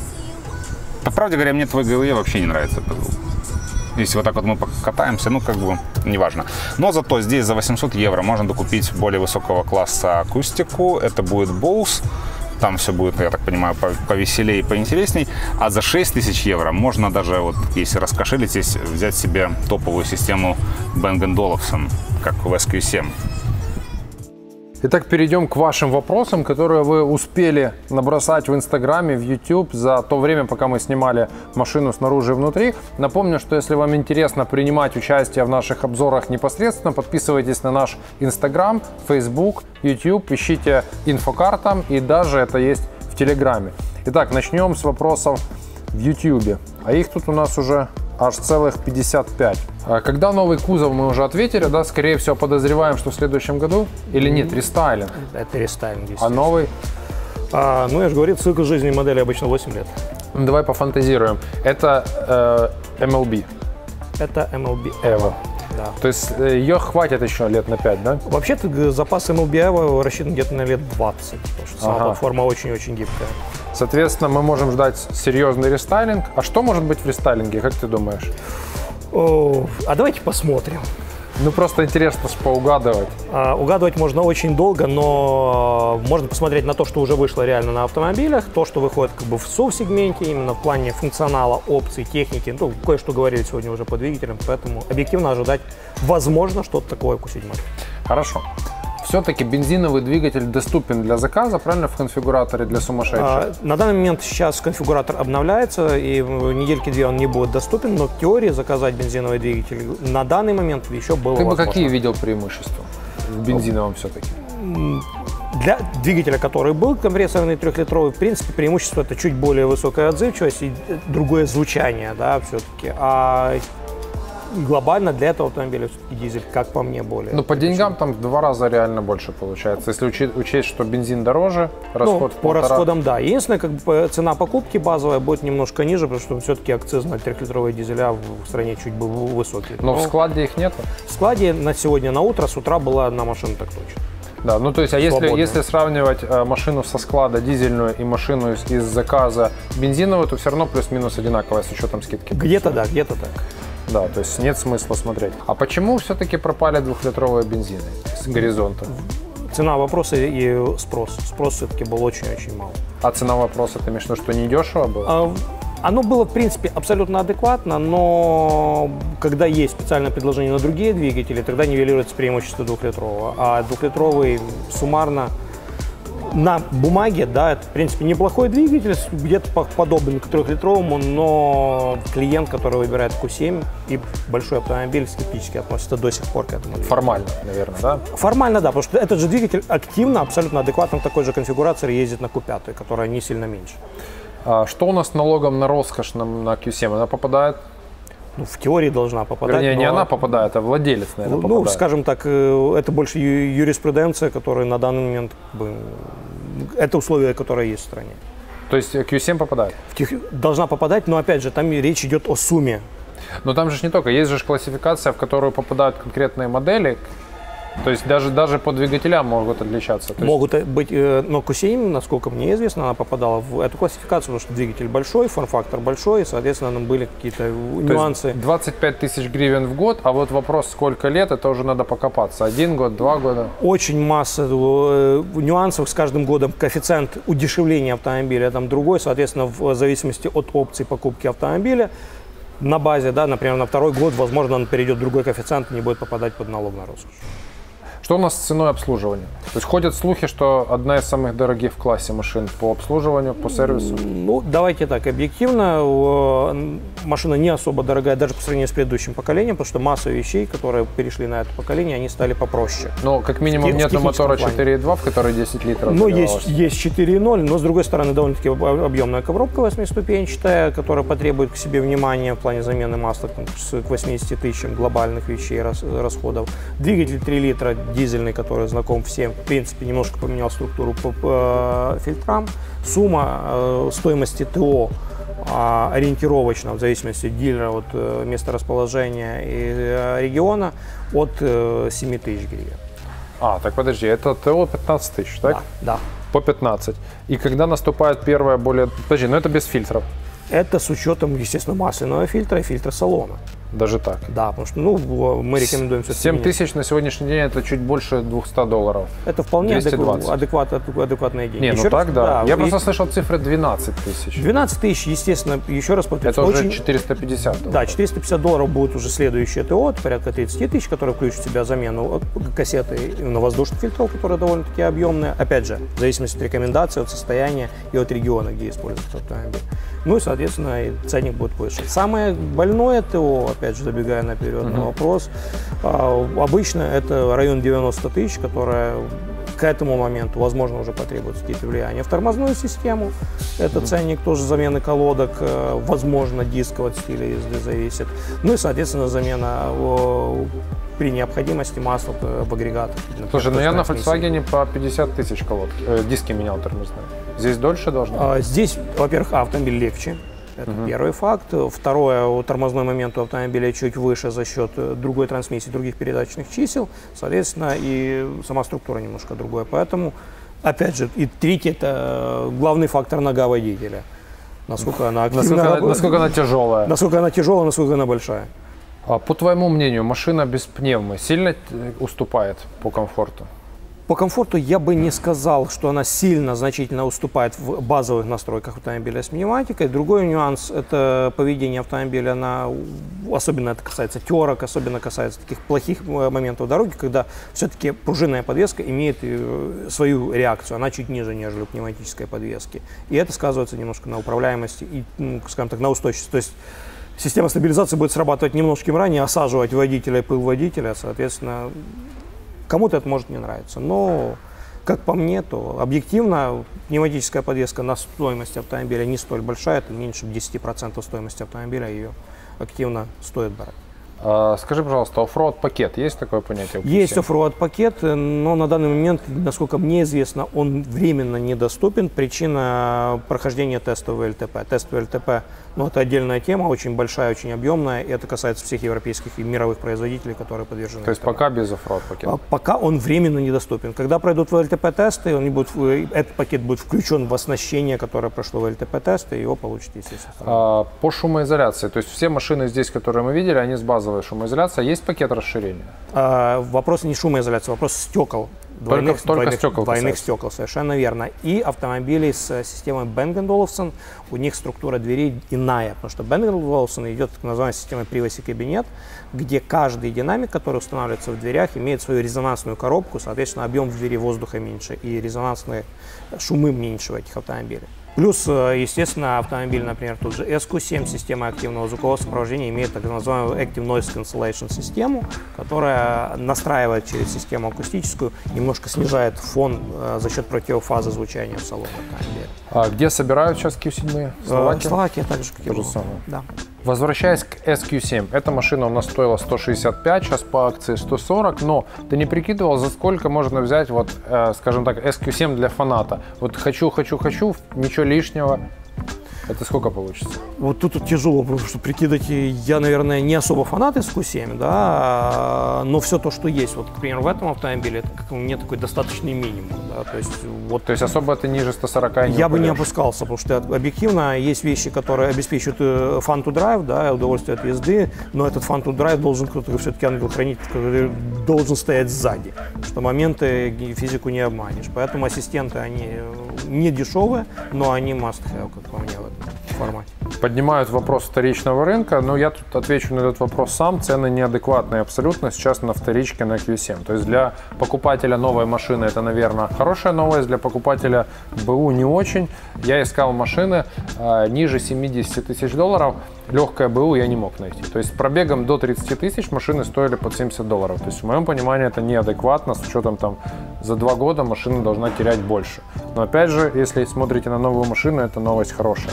По правде говоря, мне твой GLE вообще не нравится. Если вот так вот мы покатаемся, ну, как бы, неважно. Но зато здесь за 800 евро можно докупить более высокого класса акустику. Это будет Bose. Там все будет, я так понимаю, повеселее и поинтересней. А за 6000 евро можно даже, вот, если раскошелитесь, взять себе топовую систему Bang & Olufsen, как в SQ7. Итак, перейдем к вашим вопросам, которые вы успели набросать в Инстаграме, в YouTube за то время, пока мы снимали машину снаружи и внутри. Напомню, что если вам интересно принимать участие в наших обзорах непосредственно, подписывайтесь на наш Инстаграм, Facebook, YouTube, ищите инфокартам, и даже это есть в Телеграме. Итак, начнем с вопросов в YouTube. А их тут у нас уже аж целых 55. Когда новый кузов, мы уже ответили, да, скорее всего подозреваем, что в следующем году или нет, рестайлинг. Это рестайлинг, А новый? Ну, я же говорю, цикл жизни модели обычно 8 лет. Ну, давай пофантазируем. Это MLB. Это MLB Evo. Да. То есть ее хватит еще лет на 5, да? Вообще-то запас MLB Evo рассчитан где-то на лет 20, потому что сама платформа очень-очень гибкая. Соответственно, мы можем ждать серьезный рестайлинг. А что может быть в рестайлинге, как ты думаешь? А давайте посмотрим. Ну, просто интересно поугадывать. Угадывать можно очень долго, но можно посмотреть на то, что уже вышло реально на автомобилях, то, что выходит как бы в SUV-сегменте, именно в плане функционала, опций, техники. Ну, кое-что говорили сегодня уже по двигателям, поэтому объективно ожидать возможно что-то такое в Q7. Хорошо. Все-таки бензиновый двигатель доступен для заказа, правильно, в конфигураторе для сумасшедших? На данный момент сейчас конфигуратор обновляется, и в недельки-две он не будет доступен, но в теории заказать бензиновый двигатель на данный момент еще было возможно. Ты бы какие видел преимущества в бензиновом все-таки? Для двигателя, который был компрессорный 3-литровый, в принципе, преимущество это чуть более высокая отзывчивость и другое звучание, да, все-таки. А глобально для этого автомобиля все-таки дизель, как по мне, более. Ну, по деньгам там в 2 раза реально больше получается. Если учесть, что бензин дороже, расход в 1,5. По расходам, да. Единственное, как бы цена покупки базовая будет немножко ниже, потому что все-таки акциз на 3-литровые дизеля в стране чуть бы высокий. Но в складе их нету? В складе на сегодня на утро, с утра была одна машина, так точно. Да, ну то есть, а если сравнивать машину со склада дизельную и машину из заказа бензиновую, то все равно плюс-минус одинаковая с учетом скидки? Где-то да, где-то так. Да, то есть нет смысла смотреть. А почему все-таки пропали 2-литровые бензины с горизонта? Цена вопроса и спрос. Спрос все-таки был очень-очень мал. А цена вопроса, ты имеешь в виду, что недешево было? Оно было, в принципе, абсолютно адекватно, но когда есть специальное предложение на другие двигатели, тогда нивелируется преимущество 2-литрового. А 2-литровый суммарно на бумаге, да, это, в принципе, неплохой двигатель, где-то подобен к 3-литровому, но клиент, который выбирает Q7 и большой автомобиль, скептически относится до сих пор к этому двигателю. Формально, наверное, да? Формально, да, потому что этот же двигатель активно, абсолютно адекватно в такой же конфигурации ездит на Q5, которая не сильно меньше. А что у нас с налогом на роскошь на Q7? Она попадает? Ну, в теории должна попадать. Вернее, не она попадает, а владелец, наверное, попадает. Ну, скажем так, это больше юриспруденция, которая на данный момент, это условия, которые есть в стране. То есть Q7 попадает? Должна попадать, но опять же, там речь идет о сумме. Но там же не только, есть же классификация, в которую попадают конкретные модели. То есть даже по двигателям могут отличаться. Могут быть, но Q7, насколько мне известно, она попадала в эту классификацию, потому что двигатель большой, форм-фактор большой, и, соответственно, там были какие-то нюансы. 25 тысяч гривен в год, а вот вопрос, сколько лет, это уже надо покопаться. 1 год, 2 года? Очень масса нюансов, с каждым годом коэффициент удешевления автомобиля там другой, соответственно, в зависимости от опций покупки автомобиля, на базе, да, например, на 2-й год, возможно, он перейдет в другой коэффициент и не будет попадать под налог на роскошь. Что у нас с ценой обслуживания? То есть ходят слухи, что одна из самых дорогих в классе машин по обслуживанию, по сервису? Ну, давайте так, объективно, машина не особо дорогая, даже по сравнению с предыдущим поколением, потому что масса вещей, которые перешли на это поколение, они стали попроще. Но как минимум нету мотора 4.2, в который 10 литров. Ну, есть 4.0, но с другой стороны довольно-таки объемная коробка 8-ступенчатая, которая потребует к себе внимания в плане замены масла к 80 тысячам глобальных вещей, расходов. Двигатель 3 литра, дизельный, который знаком всем, в принципе, немножко поменял структуру по фильтрам. Сумма стоимости ТО ориентировочно, в зависимости от дилера, от месторасположения и региона, от 7 тысяч гривен. Так подожди, это ТО 15 тысяч, так? Да. По 15. И когда наступает первая более... Подожди, но это без фильтров. Это с учетом, естественно, масляного фильтра и фильтра салона. Даже так? Да, потому что мы рекомендуем... 7 тысяч на сегодняшний день это чуть больше $200. Это вполне адекватные деньги. Не, так, да. Я просто слышал цифры 12 тысяч. 12 тысяч, естественно, еще раз повторюсь. Это уже 450 долларов. Да, $450 будет уже следующее ТО, порядка 30 тысяч, который включит в себя замену кассеты на воздушных фильтров, которые довольно-таки объемные. Опять же, в зависимости от рекомендаций, от состояния и от региона, где используется автомобиль. Ну и, соответственно, и ценник будет выше. Самое больное ТО, опять же, забегая наперед на вопрос, обычно это район 90 тысяч, которое к этому моменту, возможно, уже потребуется какие-то влияния в тормозную систему. Это ценник тоже замены колодок, возможно, дисков от стиля езды зависит. Ну и, соответственно, замена при необходимости масла в агрегатах. Слушай, я на Volkswagen по 50 тысяч диски менял тормозные. Здесь дольше должно? Здесь, во-первых, автомобиль легче. Это первый факт. Второе, тормозной момент у автомобиля чуть выше за счет другой трансмиссии, других передаточных чисел. Соответственно, и сама структура немножко другая. Поэтому, опять же, и третий, это главный фактор нога водителя. Насколько она активна. Насколько она тяжелая. Насколько она тяжелая, насколько она большая. По твоему мнению, машина без пневмы сильно уступает по комфорту? По комфорту я бы не сказал, что она сильно, значительно уступает в базовых настройках автомобиля с пневматикой. Другой нюанс – это поведение автомобиля, особенно это касается терок, особенно касается таких плохих моментов дороги, когда все-таки пружинная подвеска имеет свою реакцию, она чуть ниже, нежели у пневматической подвески. И это сказывается немножко на управляемости и, скажем так, на устойчивости. То есть система стабилизации будет срабатывать немножко ранее, осаживать водителя и пыл водителя, соответственно, кому-то это может не нравиться, но, как по мне, то объективно пневматическая подвеска на стоимость автомобиля не столь большая, это меньше 10% стоимости автомобиля, ее активно стоит брать. Скажи, пожалуйста, оффроуд пакет, есть такое понятие? Есть оффроуд пакет, но на данный момент, насколько мне известно, он временно недоступен. Причина прохождения тестового ЛТП. Тестовый ЛТП, это отдельная тема, очень большая, очень объемная, и это касается всех европейских и мировых производителей, которые подвержены. То есть пока без оффроуд пакета? Пока он временно недоступен. Когда пройдут ЛТП-тесты, этот пакет будет включен в оснащение, которое прошло в ЛТП-тесты, и его получите, естественно. По шумоизоляции, то есть все машины здесь, которые мы видели, они с базовой шумоизоляцией. Есть пакет расширения? Вопрос не шумоизоляции, вопрос стекол. Двойных стекол, совершенно верно. И автомобили с системой Bang & Olufsen, у них структура дверей иная, потому что Bang & Olufsen идет так называемая система Privacy кабинет, где каждый динамик, который устанавливается в дверях, имеет свою резонансную коробку, соответственно, объем в двери воздуха меньше и резонансные шумы меньше в этих автомобилях. Плюс, естественно, автомобиль, например, тот же SQ7, система активного звукового сопровождения, имеет так называемую Active Noise Cancellation систему, которая настраивает через систему акустическую, немножко снижает фон за счет противофазы звучания в салоне автомобиля. А где собирают сейчас Q7? Словакия, так же, как и самое. Да. Возвращаясь к SQ7, эта машина у нас стоила 165, сейчас по акции 140, но ты не прикидывал, за сколько можно взять, скажем так, SQ7 для фаната? Вот хочу, ничего лишнего. Это сколько получится? Вот тут тяжело, потому что прикидывать я, наверное, не особо фанат SQ7, да, но все то, что есть, вот, к примеру, в этом автомобиле, это, как мне, такой достаточный минимум, да, то есть особо это ниже 140 не я бы не опускался, потому что объективно есть вещи, которые обеспечивают fun to drive, да, удовольствие от езды, но этот fun to drive должен кто-то все-таки ангел-хранитель, который должен стоять сзади, что моменты физику не обманешь, поэтому ассистенты, они не дешевые, но они must have, как по мне, в этом формате. Поднимают вопрос вторичного рынка, но я тут отвечу на этот вопрос сам. Цены неадекватные абсолютно сейчас на вторичке на Q7. То есть для покупателя новой машины это, наверное, хорошая новость, для покупателя БУ не очень. Я искал машины ниже 70 тысяч долларов. Легкое БУ я не мог найти. То есть с пробегом до 30 тысяч машины стоили под 70 долларов. То есть в моем понимании это неадекватно, с учетом за 2 года машина должна терять больше. Но опять же, если смотрите на новую машину, это новость хорошая.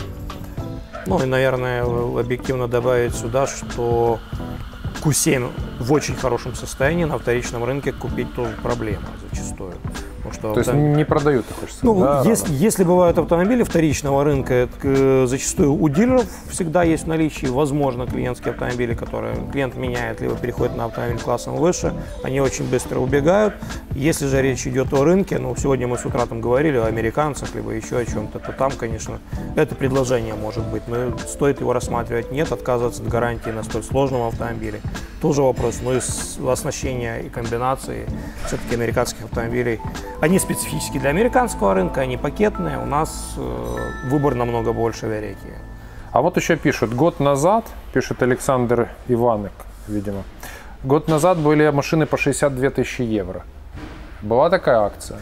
Ну и, наверное, объективно добавить сюда, что Q7 в очень хорошем состоянии, на вторичном рынке купить тоже проблема зачастую. То есть не продают, ты хочешь сказать? Ну, Да, если бывают автомобили вторичного рынка, зачастую у дилеров всегда есть в наличии, возможно, клиентские автомобили, которые клиент меняет, либо переходит на автомобиль классом выше, они очень быстро убегают. Если же речь идет о рынке, ну, сегодня мы с утра там говорили о американцах, либо еще о чем-то, то там, конечно, это предложение может быть, но стоит его рассматривать, нет, отказываться от гарантии на столь сложном автомобиле. Тоже вопрос, но из оснащения и комбинации все-таки американских автомобилей, они специфически для американского рынка, они пакетные, у нас выбор намного больше, верите. А вот еще пишут, год назад, пишет Александр Иванек, видимо, год назад были машины по 62 тысячи евро. Была такая акция?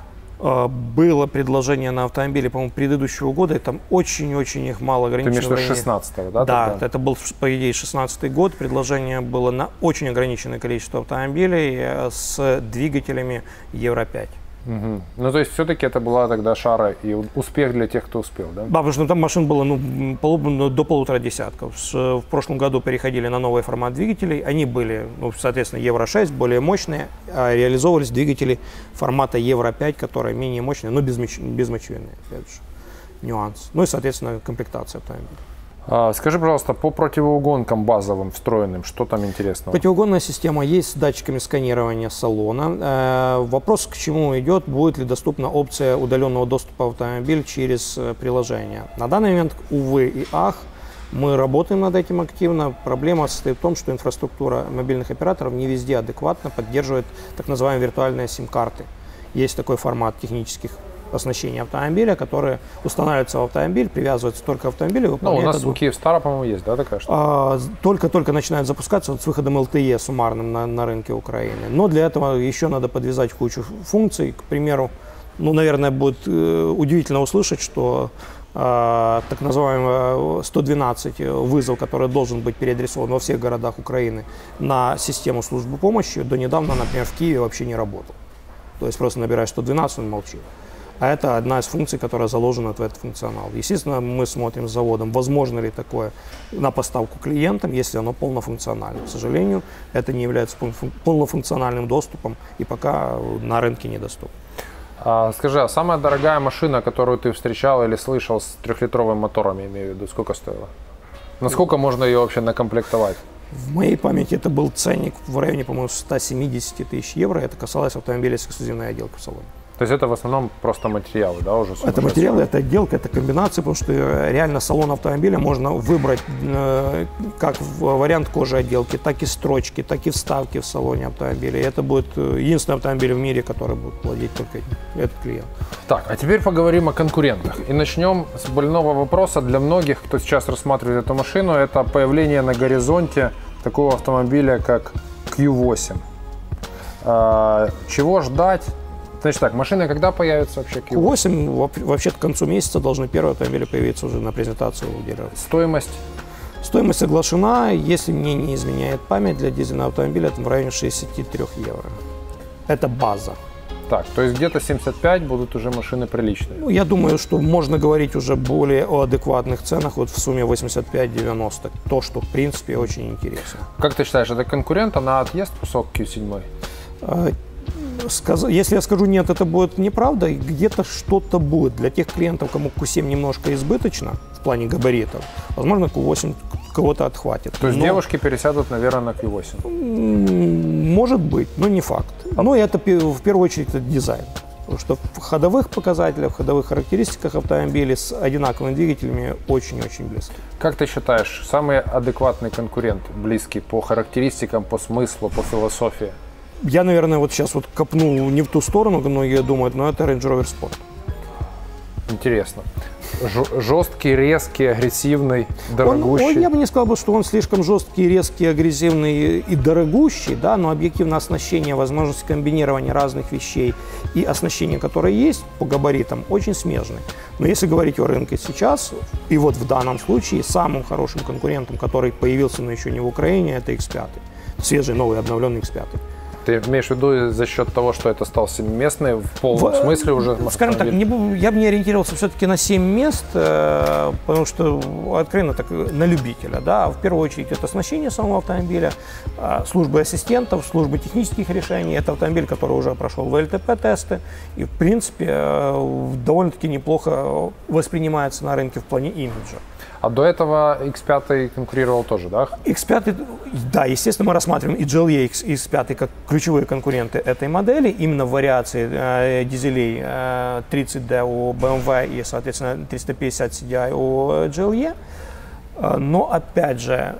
Было предложение на автомобили, по-моему, предыдущего года, и там очень-очень их мало ограничено. Ты имеешь в виду 16-го, да? Да, тогда? это был, по идее, 16-й год. Предложение было на очень ограниченное количество автомобилей с двигателями Евро 5. Угу. Ну, то есть, все-таки это была тогда шара и успех для тех, кто успел, да? Да, потому что там машин было до 1,5 десятков. В прошлом году переходили на новый формат двигателей. Они были, соответственно, Евро 6, более мощные, а реализовывались двигатели формата Евро 5, которые менее мощные, но безмочвенные. Нюанс. Ну и, соответственно, комплектация автомобиля. Скажи, пожалуйста, по противоугонкам базовым, встроенным, что там интересного? Противоугонная система есть с датчиками сканирования салона. Вопрос, к чему идет, будет ли доступна опция удаленного доступа в автомобиль через приложение. На данный момент, увы и ах, мы работаем над этим активно. Проблема состоит в том, что инфраструктура мобильных операторов не везде адекватно поддерживает так называемые виртуальные сим-карты. Есть такой формат технических оснащения автомобиля, которые устанавливаются в автомобиль, привязываются только к автомобилю. Ну, у нас у Киевстара, по-моему, есть, да, такая штука? Только начинают запускаться с выходом LTE суммарным на рынке Украины. Но для этого еще надо подвязать кучу функций. К примеру, ну, наверное, будет удивительно услышать, что так называемый 112 вызов, который должен быть переадресован во всех городах Украины на систему службы помощи, до недавно, например, в Киеве вообще не работал. То есть просто набираешь 112, он молчит. А это одна из функций, которая заложена в этот функционал. Естественно, мы смотрим с заводом, возможно ли такое на поставку клиентам, если оно полнофункционально. К сожалению, это не является полнофункциональным доступом и пока на рынке недоступно. Скажи, а самая дорогая машина, которую ты встречал или слышал с 3-литровым мотором, я имею в виду, сколько стоила? Насколько можно ее вообще накомплектовать? В моей памяти это был ценник в районе, по-моему, 170 тысяч евро. Это касалось автомобиля с эксклюзивной отделкой в салоне. То есть это в основном просто материалы, да, уже? Это материалы, это отделка, это комбинация, потому что реально салон автомобиля можно выбрать как вариант кожи отделки, так и строчки, так и вставки в салоне автомобиля. И это будет единственный автомобиль в мире, который будет владеть только этот клиент. Так, а теперь поговорим о конкурентах. И начнем с больного вопроса для многих, кто сейчас рассматривает эту машину. Это появление на горизонте такого автомобиля, как Q8. Чего ждать? Значит так, машины когда появятся вообще? Q8 вообще-то к концу месяца должны первые автомобили появиться уже на презентацию у дилеров. Стоимость? Стоимость соглашена, если мне не изменяет память, для дизельного автомобиля это в районе 63 евро. Это база. Так, то есть где-то 75 будут уже машины приличные? Ну, я думаю, что можно говорить уже более о адекватных ценах, вот в сумме 85-90. То, что в принципе очень интересно. Как ты считаешь, это конкурент, на отъезд кусок Q7? Если я скажу нет, это будет неправда, и где-то что-то будет. Для тех клиентов, кому Q7 немножко избыточно в плане габаритов, возможно, Q8 кого-то отхватит. То есть девушки пересядут, наверное, на Q8? Может быть, но не факт. Но это в первую очередь это дизайн. Потому что в ходовых показателях, в ходовых характеристиках автомобилей с одинаковыми двигателями очень-очень близко. Как ты считаешь, самый адекватный конкурент, близкий по характеристикам, по смыслу, по философии? Я, наверное, вот сейчас вот копнул не в ту сторону, многие думают, но это Range Rover Sport. Интересно. Жесткий, резкий, агрессивный, дорогущий. Я бы не сказал, что он слишком жесткий, резкий, агрессивный и дорогущий, да, но объективно оснащение, возможность комбинирования разных вещей и оснащение, которое есть по габаритам, очень смежны. Но если говорить о рынке сейчас, и вот в данном случае самым хорошим конкурентом, который появился, но еще не в Украине, это X5. Свежий, новый, обновленный X5. Ты имеешь в виду за счет того, что это стал 7-местный в полном смысле уже? Скажем так, я бы не ориентировался все-таки на 7 мест, потому что, откровенно, так, на любителя. Да? В первую очередь это оснащение самого автомобиля, службы ассистентов, службы технических решений. Это автомобиль, который уже прошел ВЛТП-тесты и, в принципе, довольно-таки неплохо воспринимается на рынке в плане имиджа. А до этого X5 конкурировал тоже, да? X5, да, естественно, мы рассматриваем и GLE, и X5 как ключевые конкуренты этой модели, именно в вариации дизелей 30D у BMW и, соответственно, 350 CDI у GLE. Но, опять же,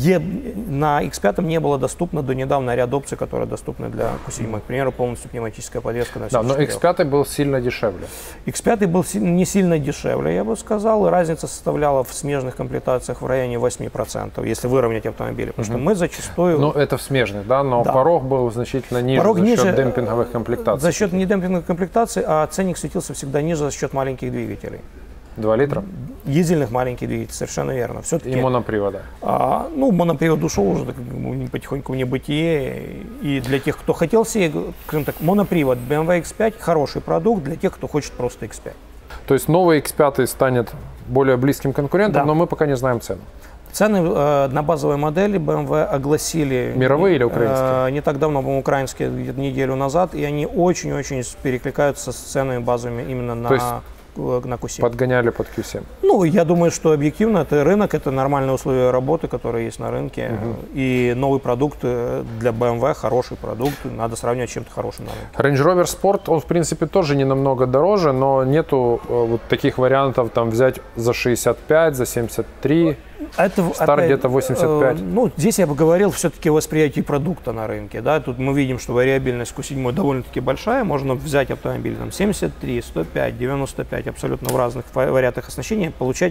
на X5 не было доступно до недавно ряд опций, которые доступны для Q7. К примеру, полностью пневматическая подвеска на всех но X5 был сильно дешевле. X5 был не сильно дешевле, я бы сказал. Разница составляла в смежных комплектациях в районе 8%, если выровнять автомобили. Потому что мы зачастую... Ну, это в смежных, да, но порог был значительно ниже за счет демпинговых комплектаций. За счет не демпинговых комплектаций, а ценник светился всегда ниже за счет маленьких двигателей. 2 литра? Дизельных маленьких двигателей, совершенно верно. И монопривода. Монопривод ушел уже потихоньку в небытие. И для тех, кто хотел себе, скажем так, монопривод BMW X5 хороший продукт для тех, кто хочет просто X5. То есть новый X5 станет более близким конкурентом, да. Но мы пока не знаем цену. Цены на базовой модели BMW огласили... Мировые или украинские? Не так давно, по-моему, украинские, неделю назад, и они очень-очень перекликаются с ценами базовыми именно на Q7. Подгоняли под Q7? Ну, я думаю, что объективно это рынок, это нормальные условия работы, которые есть на рынке. И новый продукт для BMW, хороший продукт, надо сравнивать с чем-то хорошим на рынке. Range Rover Sport, он, в принципе, тоже не намного дороже, но нету вот таких вариантов, там, взять за 65, за 73. Старт где-то 85. Ну, здесь я бы говорил все-таки о восприятии продукта на рынке. Да? Тут мы видим, что вариабельность Q7 довольно-таки большая. Можно взять автомобиль там, 73, 105, 95, абсолютно в разных вариантах оснащения, получать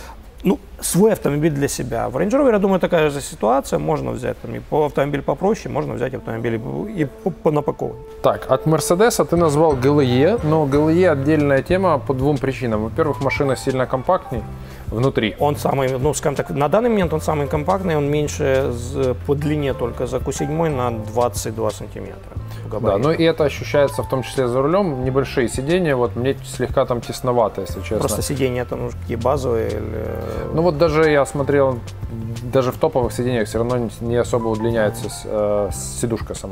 свой автомобиль для себя. В Range Rover, я думаю, такая же ситуация. Можно взять там, автомобиль попроще, можно взять автомобиль и напакованный. Так, от Mercedes ты назвал GLE, но GLE отдельная тема по двум причинам. Во-первых, машина сильно компактнее внутри. Он самый, скажем так, на данный момент он самый компактный, он меньше по длине только за Q7 на 22 сантиметра. Да, но и это ощущается в том числе за рулем. Небольшие сиденья, вот мне слегка там тесновато, если честно. Просто сиденья там какие базовые? Или... Ну вот даже я смотрел, даже в топовых сиденьях все равно не особо удлиняется сидушка сама.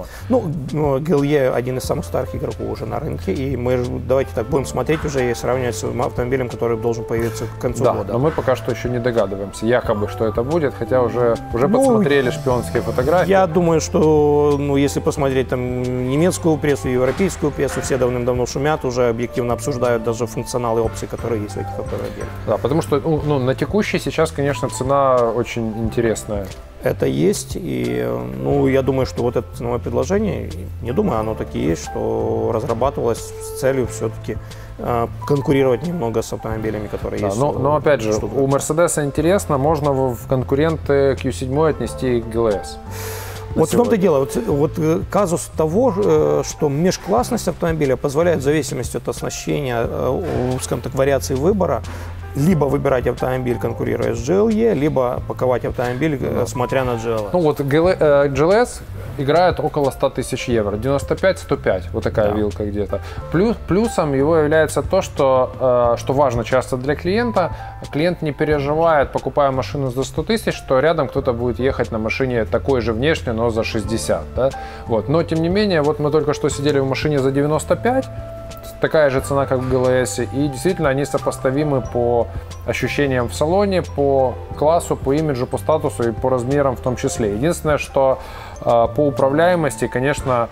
GLE один из самых старых игроков уже на рынке, и мы давайте так будем смотреть уже и сравнивать с автомобилем, который должен появиться к концу года. Но мы пока что еще не догадываемся, якобы, что это будет, хотя уже подсмотрели шпионские фотографии. Я думаю, что если посмотреть там немецкую прессу, европейскую прессу, все давным-давно шумят, уже объективно обсуждают даже функционалы опций, которые есть в этих автомобилях. Да, потому что на текущий сейчас, конечно, цена очень интересная. Это есть, и я думаю, что вот это ценовое предложение, не думаю, оно таки есть, что разрабатывалось с целью все-таки конкурировать немного с автомобилями, которые есть. Но опять же, у Mercedes интересно, можно в конкуренты Q7 отнести GLS. Вот в том-то дело, вот казус того, что межклассность автомобиля позволяет в зависимости от оснащения, скажем так, вариации выбора, либо выбирать автомобиль, конкурируя с GLE, либо паковать автомобиль, смотря на GLS. Ну вот GLS играет около 100 тысяч евро, 95-105, вот такая вилка где-то. Плюсом его является то, что важно часто для клиента, клиент не переживает, покупая машину за 100 тысяч, что рядом кто-то будет ехать на машине такой же внешне, но за 60. Да? Вот. Но тем не менее, вот мы только что сидели в машине за 95, такая же цена, как в GLS, и действительно они сопоставимы по ощущениям в салоне, по классу, по имиджу, по статусу и по размерам в том числе. Единственное, что по управляемости, конечно,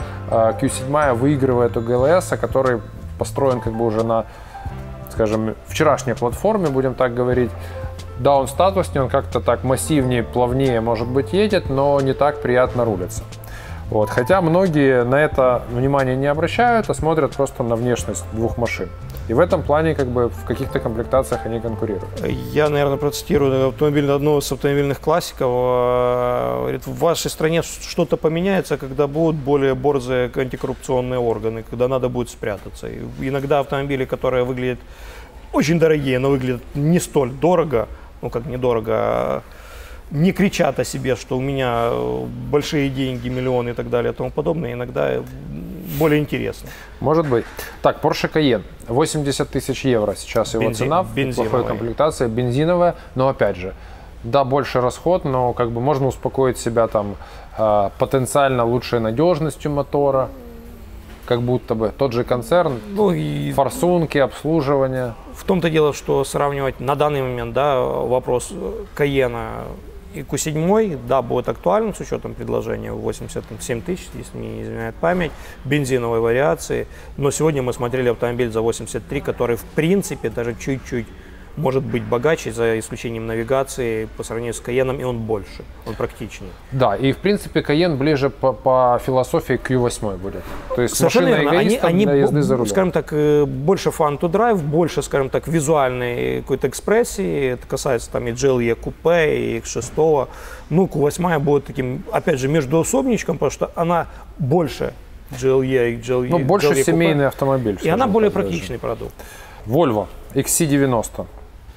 Q7 выигрывает у GLS, который построен как бы уже на, скажем, вчерашней платформе, будем так говорить. Да, он статуснее, он как-то так массивнее, плавнее, может быть, едет, но не так приятно рулится. Вот. Хотя многие на это внимание не обращают, а смотрят просто на внешность двух машин. И в этом плане как бы в каких-то комплектациях они конкурируют. Я, наверное, процитирую автомобиль одного из автомобильных классиков. Говорит, в вашей стране что-то поменяется, когда будут более борзые антикоррупционные органы, когда надо будет спрятаться. И иногда автомобили, которые выглядят очень дорогие, но выглядят не столь дорого, как недорого, не кричат о себе, что у меня большие деньги, миллионы и так далее и тому подобное, иногда более интересно. Может быть. Так, Porsche Cayenne. 80 тысяч евро сейчас его цена в плохой комплектации, бензиновая, но опять же, да, больше расход, но как бы можно успокоить себя там потенциально лучшей надежностью мотора, как будто бы тот же концерн, ну, и форсунки, обслуживание. В том-то дело, что сравнивать на данный момент, да, вопрос Cayenne и Q7, да, будет актуален с учетом предложения 87 тысяч, если не изменяет память, бензиновой вариации. Но сегодня мы смотрели автомобиль за 83, который в принципе даже чуть-чуть может быть богаче, за исключением навигации, по сравнению с Cayenne, и он больше, он практичнее. Да, и в принципе Cayenne ближе по философии к Q8 будет. То есть машина эгоистов для езды за рулем. Скажем так, больше fun to drive, больше, скажем так, визуальной какой-то экспрессии. Это касается там и GLE купе, и X6. Ну, Q8 будет таким, опять же, междуусобничком, потому что она больше GLE и GLE. Ну, больше GLE семейный купе, автомобиль. И она более практичный продукт. Volvo XC90.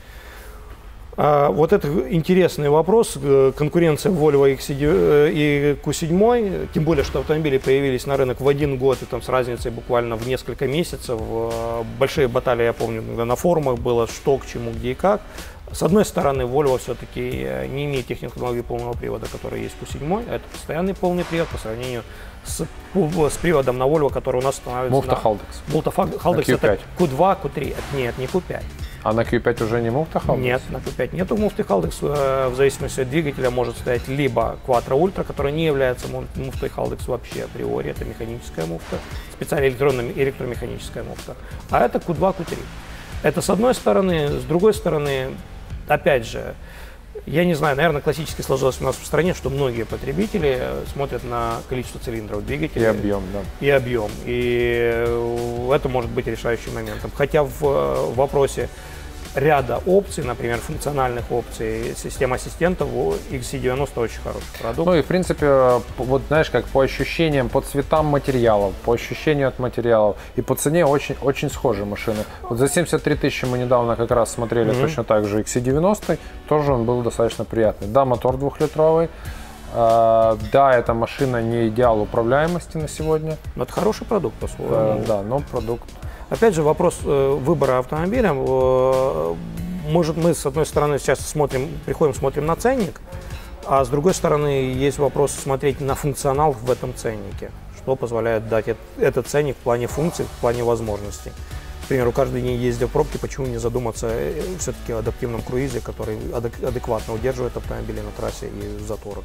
Вот это интересный вопрос. Конкуренция Volvo и Q7, тем более, что автомобили появились на рынок в один год, и там с разницей буквально в несколько месяцев. Большие баталии, я помню, когда на форумах было, что к чему, где и как. С одной стороны, Volvo все-таки не имеет технологии полного привода, которая есть в Q7. Это постоянный полный привод по сравнению с приводом на Volvo, который у нас устанавливается Муфта Haldex. Муфта Haldex это Q2, Q3. Нет, не Q5. А на Q5 уже не муфта Haldex? Нет, на Q5 нету муфты Haldex. В зависимости от двигателя может стоять либо Quattro Ultra, которая не является муфтой Haldex вообще априори. Это механическая муфта, специально электромеханическая муфта. А это Q2, Q3. Это с одной стороны. С другой стороны, опять же, я не знаю, наверное, классически сложилось у нас в стране, что многие потребители смотрят на количество цилиндров двигателя. И объем, да. И объем. И это может быть решающим моментом. Хотя в вопросе ряда опций, например, функциональных опций, систем ассистентов, XC90 очень хороший продукт. Ну и в принципе, вот знаешь, как по ощущениям, по цветам материалов, по ощущению от материалов и по цене очень, очень схожие машины. Вот за 73 тысячи мы недавно как раз смотрели точно так же XC90, тоже он был достаточно приятный. Да, мотор 2-литровый. Да, эта машина не идеал управляемости на сегодня. Но это хороший продукт по-своему. Да, но продукт. Опять же, вопрос выбора автомобиля. Может, мы, с одной стороны, сейчас смотрим на ценник, а с другой стороны, есть вопрос смотреть на функционал в этом ценнике, что позволяет дать этот ценник в плане функций, в плане возможностей. К примеру, каждый день ездя в пробки, почему не задуматься все-таки о адаптивном круизе, который адекватно удерживает автомобили на трассе и в заторах.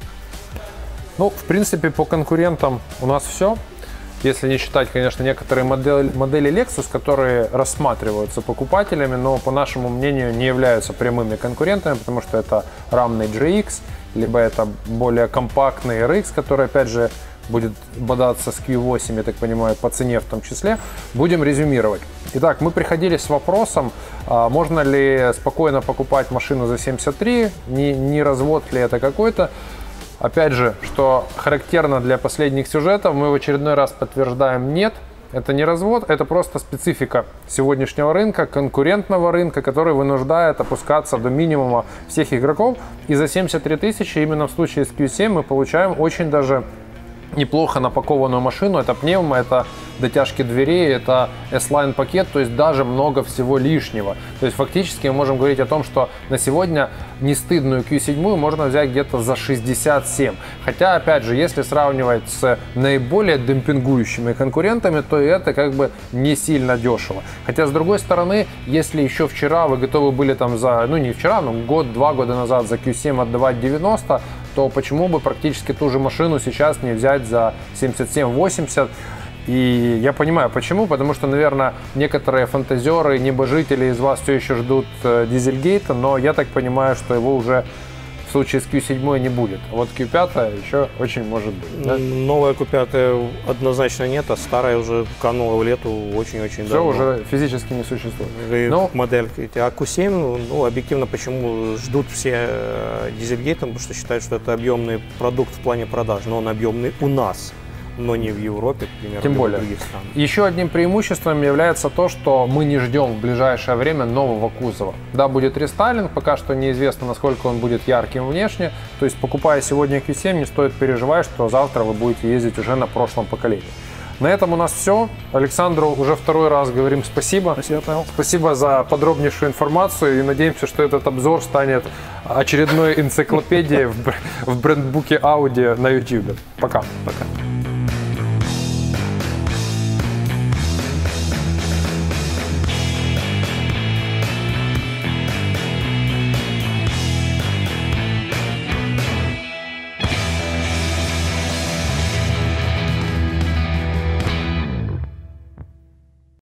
Ну, в принципе, по конкурентам у нас все. Если не считать, конечно, некоторые модели Lexus, которые рассматриваются покупателями, но, по нашему мнению, не являются прямыми конкурентами, потому что это рамный GX, либо это более компактный RX, который, опять же, будет бодаться с Q8, я так понимаю, по цене в том числе. Будем резюмировать. Итак, мы приходили с вопросом, можно ли спокойно покупать машину за 73, не развод ли это какой-то. Опять же, что характерно для последних сюжетов, мы в очередной раз подтверждаем: нет, это не развод, это просто специфика сегодняшнего рынка, конкурентного рынка, который вынуждает опускаться до минимума всех игроков. И за 73 тысячи, именно в случае с Q7, мы получаем очень даже неплохо напакованную машину. Это пневмо, это дотяжки дверей, это S-Line пакет, то есть даже много всего лишнего. То есть фактически мы можем говорить о том, что на сегодня нестыдную Q7 можно взять где-то за 67. Хотя, опять же, если сравнивать с наиболее демпингующими конкурентами, то и это как бы не сильно дешево. Хотя, с другой стороны, если еще вчера вы готовы были там за, ну не вчера, но год-два года назад за Q7 отдавать 90, то почему бы практически ту же машину сейчас не взять за 77-80? И я понимаю, почему. Потому что, наверное, некоторые фантазеры, небожители из вас все еще ждут Дизельгейта, но я так понимаю, что его уже в случае с Q7 не будет. А вот Q5 еще очень может быть. Да? Новая Q5 однозначно нет, а старая уже канула в лету очень-очень давно. Все уже физически не существует. Модель. А Q7, ну, объективно, почему ждут все Дизельгейта, потому что считают, что это объемный продукт в плане продаж, но он объемный у нас. но не в Европе, к примеру, Тем или в более. других странах. Еще одним преимуществом является то, что мы не ждем в ближайшее время нового кузова. Да, будет рестайлинг, пока что неизвестно, насколько он будет ярким внешне. То есть, покупая сегодня Q7, не стоит переживать, что завтра вы будете ездить уже на прошлом поколении. На этом у нас все. Александру уже второй раз говорим спасибо. Спасибо, Павел. Спасибо за подробнейшую информацию и надеемся, что этот обзор станет очередной энциклопедией в брендбуке Audi на YouTube. Пока. Пока.